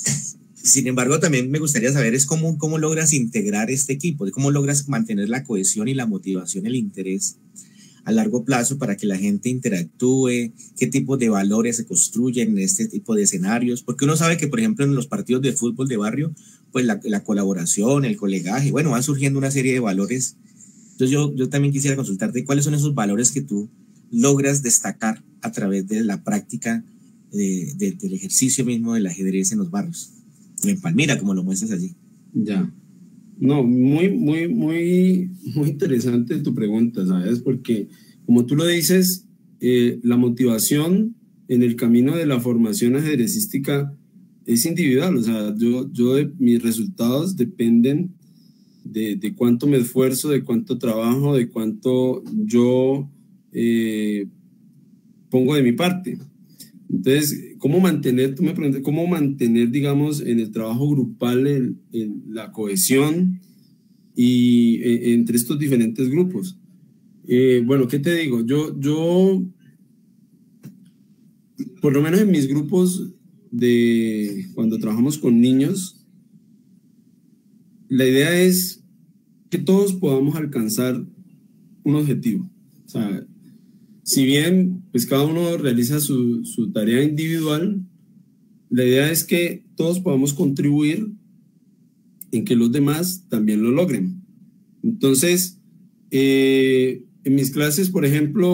Sin embargo, también me gustaría saber es cómo, cómo logras integrar este equipo, cómo logras mantener la cohesión y la motivación, el interés a largo plazo para que la gente interactúe, qué tipo de valores se construyen en este tipo de escenarios, porque uno sabe que, por ejemplo, en los partidos de fútbol de barrio, pues la, la colaboración, el colegaje, bueno, van surgiendo una serie de valores. Entonces yo, yo también quisiera consultarte cuáles son esos valores que tú logras destacar a través de la práctica de, de, del ejercicio mismo del ajedrez en los barrios, en Palmira, como lo muestras allí. Ya. No, muy, muy, muy, muy interesante tu pregunta, ¿sabes? Porque como tú lo dices, eh, la motivación en el camino de la formación ajedrecística es individual. O sea, yo, yo de, mis resultados dependen De, de cuánto me esfuerzo, de cuánto trabajo, de cuánto yo eh, pongo de mi parte. Entonces, ¿cómo mantener, tú me preguntas, cómo mantener, digamos, en el trabajo grupal el, el, la cohesión y eh, entre estos diferentes grupos? Eh, bueno, ¿qué te digo? Yo, yo, por lo menos en mis grupos de cuando trabajamos con niños, la idea es que todos podamos alcanzar un objetivo. O sea, si bien pues cada uno realiza su, su tarea individual, la idea es que todos podamos contribuir en que los demás también lo logren. Entonces, eh, en mis clases, por ejemplo,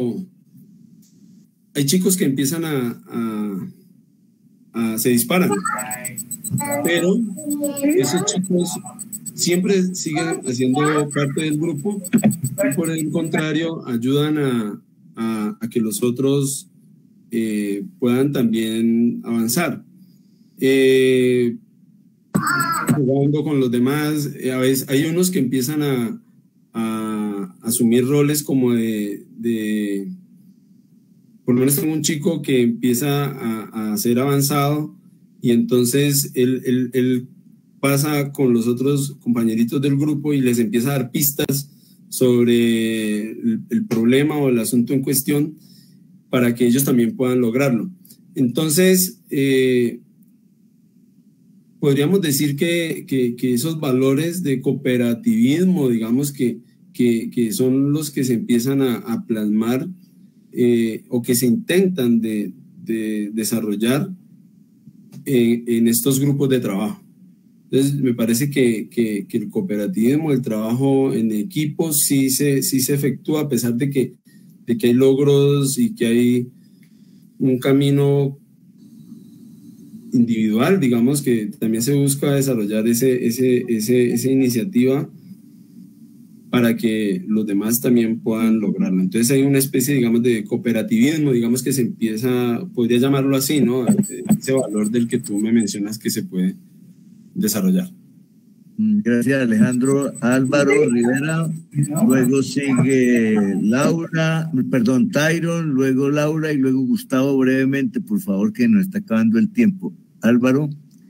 hay chicos que empiezan a, a, a se disparan, pero esos chicos siempre siguen haciendo parte del grupo y por el contrario ayudan a, a, a que los otros eh, puedan también avanzar. Eh, jugando con los demás, eh, a veces hay unos que empiezan a, a asumir roles como de, de, por lo menos tengo un chico que empieza a, a ser avanzado y entonces él, él, él pasa con los otros compañeritos del grupo y les empieza a dar pistas sobre el, el problema o el asunto en cuestión para que ellos también puedan lograrlo. Entonces, eh, podríamos decir que, que, que esos valores de cooperativismo, digamos, que, que, que son los que se empiezan a, a plasmar eh, o que se intentan de, de desarrollar en, en estos grupos de trabajo. Entonces, me parece que, que, que el cooperativismo, el trabajo en equipo, sí se, sí se efectúa a pesar de que, de que hay logros y que hay un camino individual, digamos, que también se busca desarrollar ese, ese, ese, esa iniciativa. para que los demás también puedan lograrlo. Entonces hay una especie, digamos, de cooperativismo, digamos que se empieza, podría llamarlo así, ¿no? Ese valor del que tú me mencionas que se puede desarrollar. Gracias, Alejandro. Álvaro Rivera, luego sigue Laura, perdón, Tyron, luego Laura y luego Gustavo, brevemente, por favor, que nos está acabando el tiempo. Álvaro.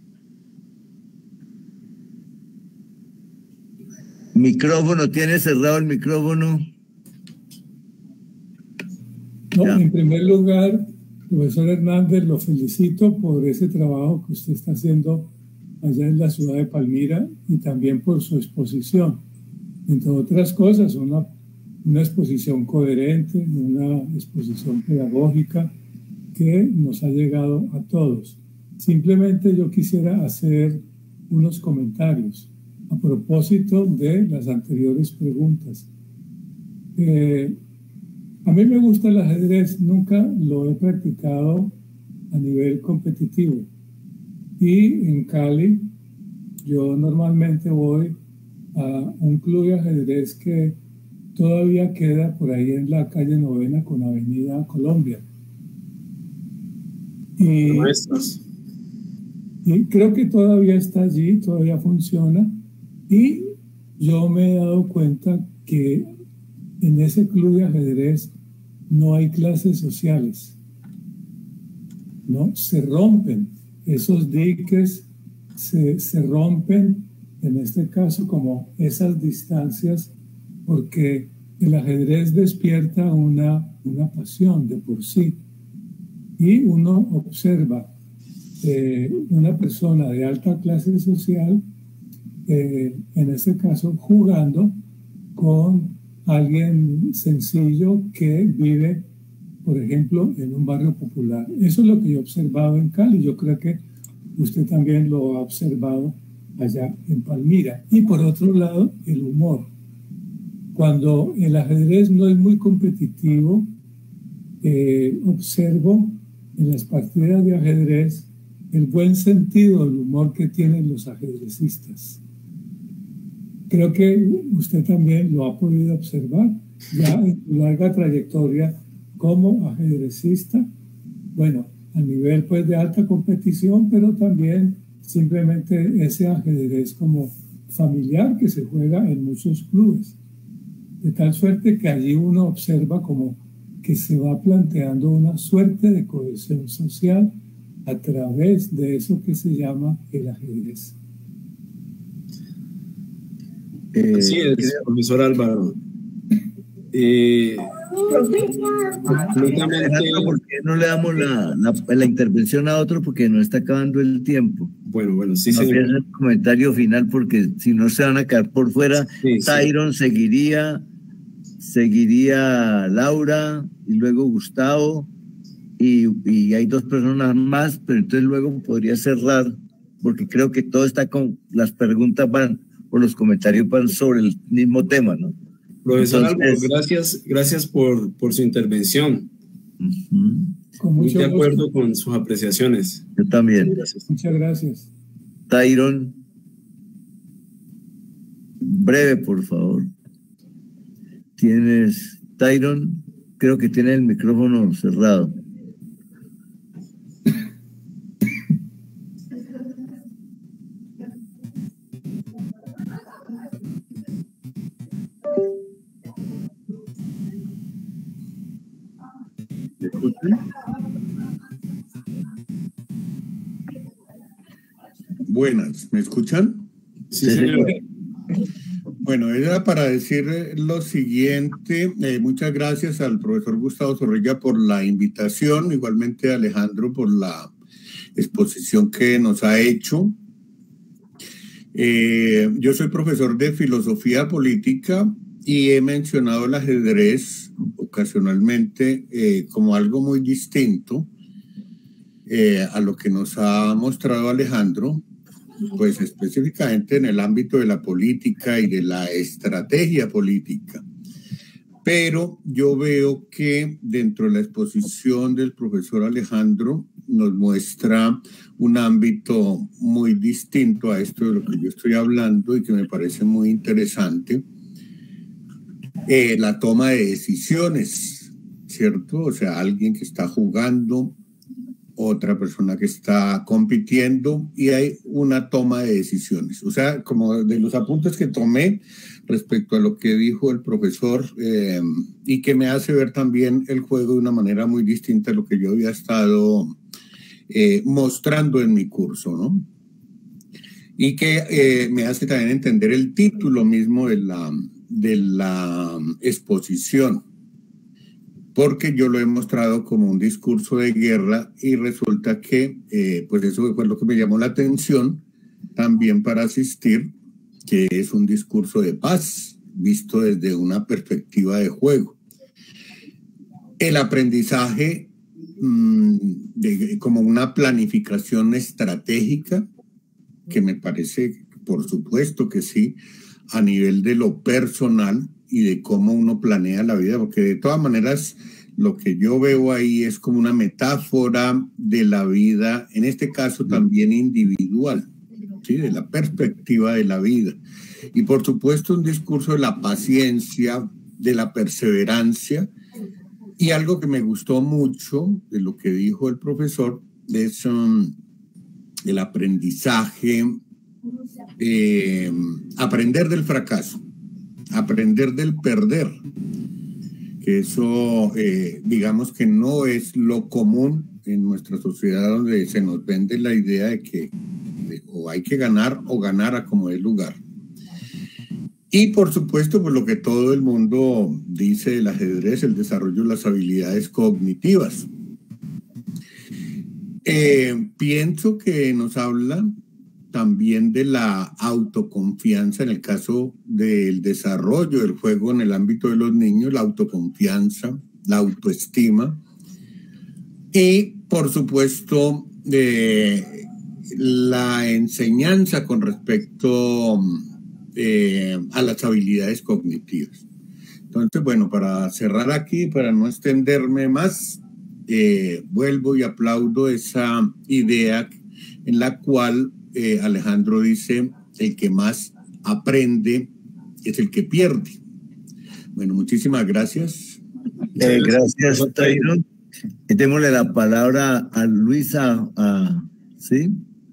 Micrófono, ¿tiene cerrado el micrófono? No, en primer lugar, profesor Hernández, lo felicito por ese trabajo que usted está haciendo allá en la ciudad de Palmira y también por su exposición. Entre otras cosas, una, una exposición coherente, una exposición pedagógica que nos ha llegado a todos. Simplemente yo quisiera hacer unos comentarios a propósito de las anteriores preguntas. Eh, a mí me gusta el ajedrez, nunca lo he practicado a nivel competitivo. Y en Cali, yo normalmente voy a un club de ajedrez que todavía queda por ahí en la calle Novena con Avenida Colombia. Y, y creo que todavía está allí, todavía funciona. Y yo me he dado cuenta que en ese club de ajedrez no hay clases sociales, ¿no? Se rompen esos diques, se, se rompen, en este caso, como esas distancias, porque el ajedrez despierta una, una pasión de por sí. Y uno observa eh, una persona de alta clase social, Eh, en este caso jugando con alguien sencillo que vive, por ejemplo, en un barrio popular. Eso es lo que yo he observado en Cali. Yo creo que usted también lo ha observado allá en Palmira. Y por otro lado, el humor. Cuando el ajedrez no es muy competitivo, eh, observo en las partidas de ajedrez el buen sentido del humor que tienen los ajedrecistas. Creo que usted también lo ha podido observar ya en su larga trayectoria como ajedrecista, bueno, a nivel pues de alta competición, pero también simplemente ese ajedrez como familiar que se juega en muchos clubes. De tal suerte que allí uno observa como que se va planteando una suerte de cohesión social a través de eso que se llama el ajedrez. Eh, Así es, profesor Álvaro. Eh, ¿Por qué no le damos la, la, la intervención a otro? Porque no está acabando el tiempo. Bueno, bueno, sí, no señor. el comentario final porque si no se van a quedar por fuera. Sí, Tyron sí. seguiría, seguiría Laura y luego Gustavo y, y hay dos personas más, pero entonces luego podría cerrar porque creo que todo está con las preguntas van o los comentarios van sobre el mismo tema, ¿no? Profesor Álvaro, gracias, gracias por, por su intervención. Uh-huh. Muy de acuerdo gusto. Con sus apreciaciones. Yo también. Gracias. Muchas gracias. Tyron, breve, por favor. Tienes, Tyron, creo que tiene el micrófono cerrado. Buenas, ¿me escuchan? Sí, señor. Bueno, era para decir lo siguiente. Eh, muchas gracias al profesor Gustavo Zorrilla por la invitación, igualmente a Alejandro por la exposición que nos ha hecho. Eh, yo soy profesor de filosofía política y he mencionado el ajedrez ocasionalmente eh, como algo muy distinto eh, a lo que nos ha mostrado Alejandro, pues específicamente en el ámbito de la política y de la estrategia política. Pero yo veo que dentro de la exposición del profesor Alejandro nos muestra un ámbito muy distinto a esto de lo que yo estoy hablando y que me parece muy interesante, eh, la toma de decisiones, ¿cierto? O sea, alguien que está jugando, otra persona que está compitiendo y hay una toma de decisiones. O sea, como de los apuntes que tomé respecto a lo que dijo el profesor eh, y que me hace ver también el juego de una manera muy distinta a lo que yo había estado eh, mostrando en mi curso, ¿no? Y que eh, me hace también entender el título mismo de la, de la exposición, porque yo lo he mostrado como un discurso de guerra y resulta que, eh, pues eso fue lo que me llamó la atención también para asistir, que es un discurso de paz, visto desde una perspectiva de juego. El aprendizaje mmm, de, como una planificación estratégica, que me parece, por supuesto que sí, a nivel de lo personal, y de cómo uno planea la vida, porque de todas maneras lo que yo veo ahí es como una metáfora de la vida, en este caso también individual, ¿sí? De la perspectiva de la vida. Y por supuesto un discurso de la paciencia, de la perseverancia, y algo que me gustó mucho de lo que dijo el profesor es um, el aprendizaje, eh, aprender del fracaso, aprender del perder, que eso eh, digamos que no es lo común en nuestra sociedad, donde se nos vende la idea de que de, o hay que ganar o ganar a como es lugar. Y por supuesto, pues lo que todo el mundo dice del ajedrez, el desarrollo de las habilidades cognitivas. Eh, pienso que nos habla también de la autoconfianza en el caso del desarrollo del juego en el ámbito de los niños, la autoconfianza, la autoestima y por supuesto eh, la enseñanza con respecto eh, a las habilidades cognitivas. Entonces, bueno, para cerrar aquí, para no extenderme más, eh, vuelvo y aplaudo esa idea en la cual Eh, Alejandro dice, el que más aprende es el que pierde. Bueno, muchísimas gracias. Eh, gracias, Tairo. Y démosle la palabra a Luisa, a, ¿sí?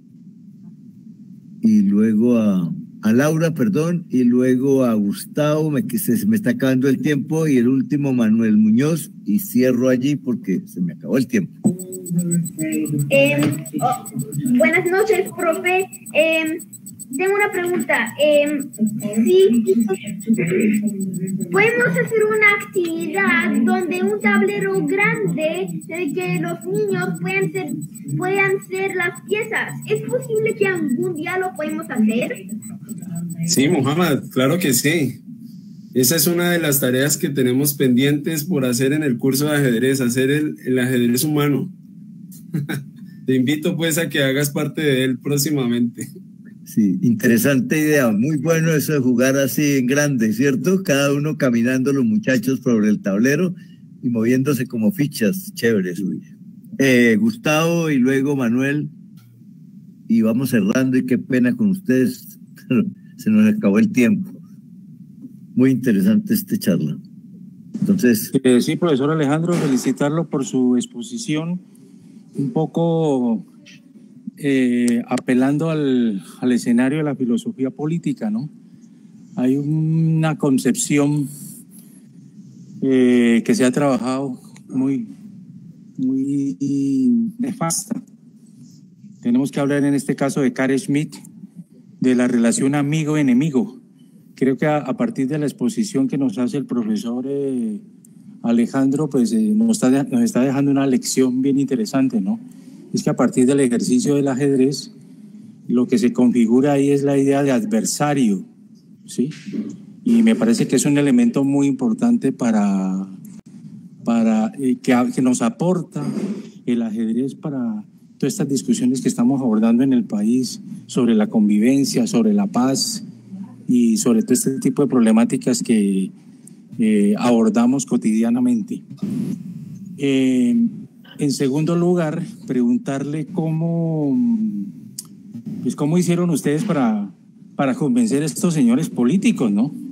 Y luego a, a Laura, perdón, y luego a Gustavo, me, que se me está acabando el tiempo, y el último Manuel Muñoz, y cierro allí porque se me acabó el tiempo. Eh, oh, buenas noches, profe. Eh, tengo una pregunta. Eh, si podemos hacer una actividad donde un tablero grande de que los niños puedan ser, puedan ser las piezas, ¿es posible que algún día lo podemos hacer? Sí, Muhammad, claro que sí. Esa es una de las tareas que tenemos pendientes por hacer en el curso de ajedrez, hacer el, el ajedrez humano. Te invito pues a que hagas parte de él próximamente. Sí, interesante idea, muy bueno eso de jugar así en grande, ¿cierto? Cada uno caminando, los muchachos sobre el tablero y moviéndose como fichas, chévere eso. Eh, Gustavo y luego Manuel, y vamos cerrando, y qué pena con ustedes, se nos acabó el tiempo. Muy interesante esta charla. Entonces... Eh, sí, profesor Alejandro, felicitarlo por su exposición, un poco eh, apelando al, al escenario de la filosofía política, ¿no? Hay una concepción eh, que se ha trabajado muy, muy nefasta. Tenemos que hablar en este caso de Carl Schmitt, de la relación amigo-enemigo. Creo que a, a partir de la exposición que nos hace el profesor eh, Alejandro, pues eh, nos, está, nos está dejando una lección bien interesante, ¿no? Es que a partir del ejercicio del ajedrez, lo que se configura ahí es la idea de adversario, ¿sí? Y me parece que es un elemento muy importante para, para eh, que, que nos aporta el ajedrez para todas estas discusiones que estamos abordando en el país sobre la convivencia, sobre la paz y sobre todo este tipo de problemáticas que eh, abordamos cotidianamente. Eh, en segundo lugar, preguntarle cómo, pues cómo hicieron ustedes para, para convencer a estos señores políticos, ¿no?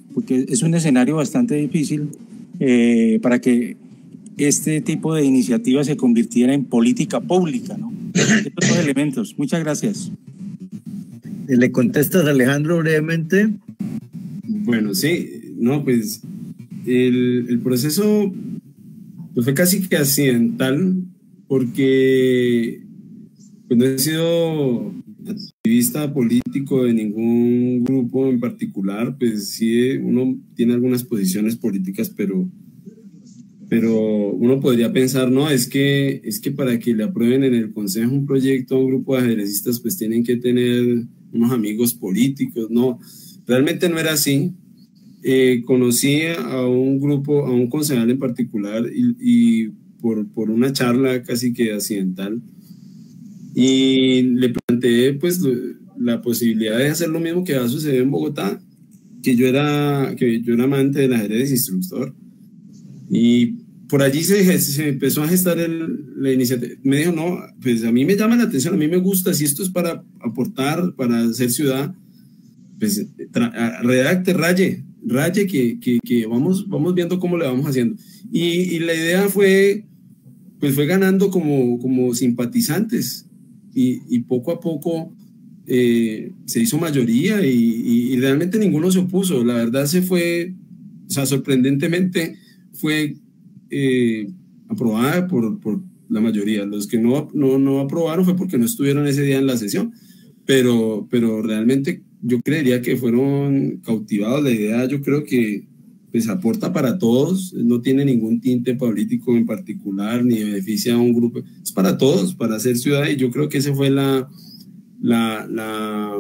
porque es un escenario bastante difícil eh, para que este tipo de iniciativa se convirtiera en política pública, ¿no? Estos elementos. Muchas gracias. ¿Le contestas, Alejandro, brevemente? Bueno, sí, no, pues el, el proceso pues, fue casi que accidental, porque pues, no he sido activista político de ningún grupo en particular, pues sí, uno tiene algunas posiciones políticas, pero, pero uno podría pensar, no, es que, es que para que le aprueben en el consejo un proyecto a un grupo de ajedrecistas, pues tienen que tener unos amigos políticos. No, realmente no era así. Eh, conocí a un grupo, a un concejal en particular, y, y por, por una charla casi que accidental, y le planteé pues la posibilidad de hacer lo mismo que ha sucedido en Bogotá, que yo era, que yo era amante del ajedrez, instructor, y por allí se, se empezó a gestar el, la iniciativa. Me dijo, no, pues a mí me llama la atención, a mí me gusta, si esto es para aportar, para hacer ciudad, pues redacte, raye, raye que, que, que vamos, vamos viendo cómo le vamos haciendo. Y, y la idea fue, pues fue ganando como, como simpatizantes, y, y poco a poco eh, se hizo mayoría, y, y, y realmente ninguno se opuso. La verdad se fue, o sea, sorprendentemente fue eh, aprobada por, por la mayoría. Los que no, no, no aprobaron fue porque no estuvieron ese día en la sesión, pero, pero realmente yo creería que fueron cautivados. La idea, yo creo que pues aporta para todos, no tiene ningún tinte político en particular, ni beneficia a un grupo, es para todos, para hacer ciudad, y yo creo que esa fue la la, la,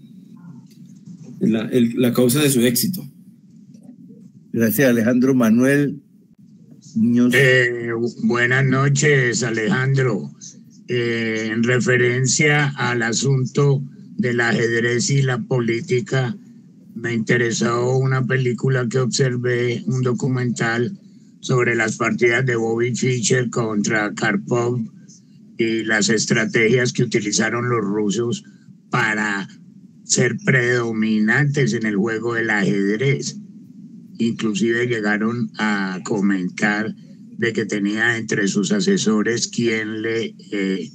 la, el, la causa de su éxito. Gracias, Alejandro. Manuel Muñoz. Eh, buenas noches, Alejandro. Eh, en referencia al asunto del ajedrez y la política, me interesó una película que observé, un documental sobre las partidas de Bobby Fischer contra Karpov y las estrategias que utilizaron los rusos para ser predominantes en el juego del ajedrez. Inclusive llegaron a comentar de que tenía entre sus asesores quien le eh,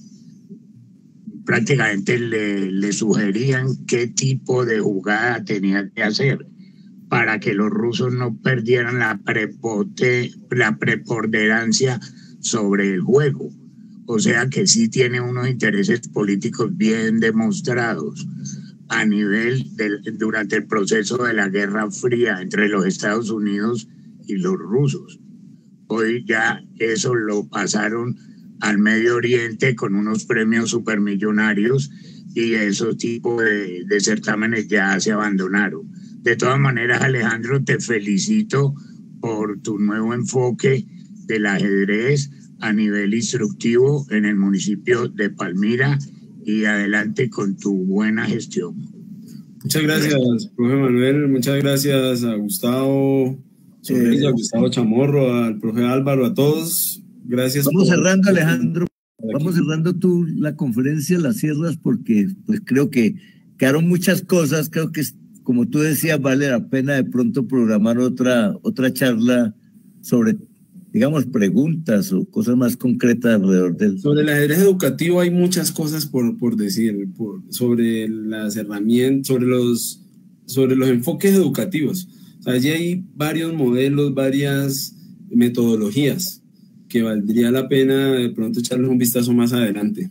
prácticamente le, le sugerían qué tipo de jugada tenía que hacer para que los rusos no perdieran la, prepote, la preponderancia sobre el juego. O sea que sí tiene unos intereses políticos bien demostrados a nivel del, durante el proceso de la Guerra Fría entre los Estados Unidos y los rusos. Hoy ya eso lo pasaron al Medio Oriente con unos premios supermillonarios, y esos tipos de, de certámenes ya se abandonaron. De todas maneras, Alejandro, te felicito por tu nuevo enfoque del ajedrez a nivel instructivo en el municipio de Palmira, y adelante con tu buena gestión. Muchas gracias, profe Manuel. Muchas gracias a Gustavo Zorrilla, a Gustavo Chamorro, al profe Álvaro, a todos. Gracias. Vamos por... cerrando, Alejandro. Vamos cerrando tú la conferencia, las cierras, porque pues creo que quedaron muchas cosas. Creo que, como tú decías, vale la pena de pronto programar otra, otra charla sobre, digamos, preguntas o cosas más concretas alrededor del... Sobre el ajedrez educativo hay muchas cosas por, por decir, por, sobre las herramientas, sobre los, sobre los enfoques educativos. O sea, allí hay varios modelos, varias metodologías que valdría la pena de pronto echarles un vistazo más adelante.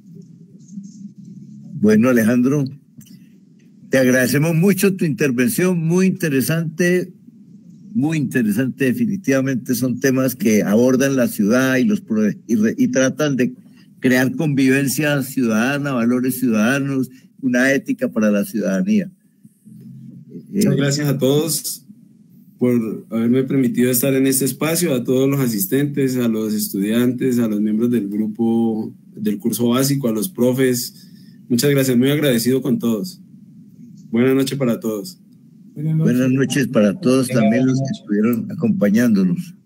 Bueno, Alejandro, te agradecemos mucho tu intervención, muy interesante, muy interesante. Definitivamente son temas que abordan la ciudad y, los, y, re, y tratan de crear convivencia ciudadana, valores ciudadanos, una ética para la ciudadanía. Muchas eh, gracias a todos por haberme permitido estar en este espacio, a todos los asistentes, a los estudiantes, a los miembros del grupo del curso básico, a los profes. Muchas gracias, muy agradecido con todos. Buenas noches para todos. Buenas noches, Buenas noches para todos, también los que estuvieron acompañándonos.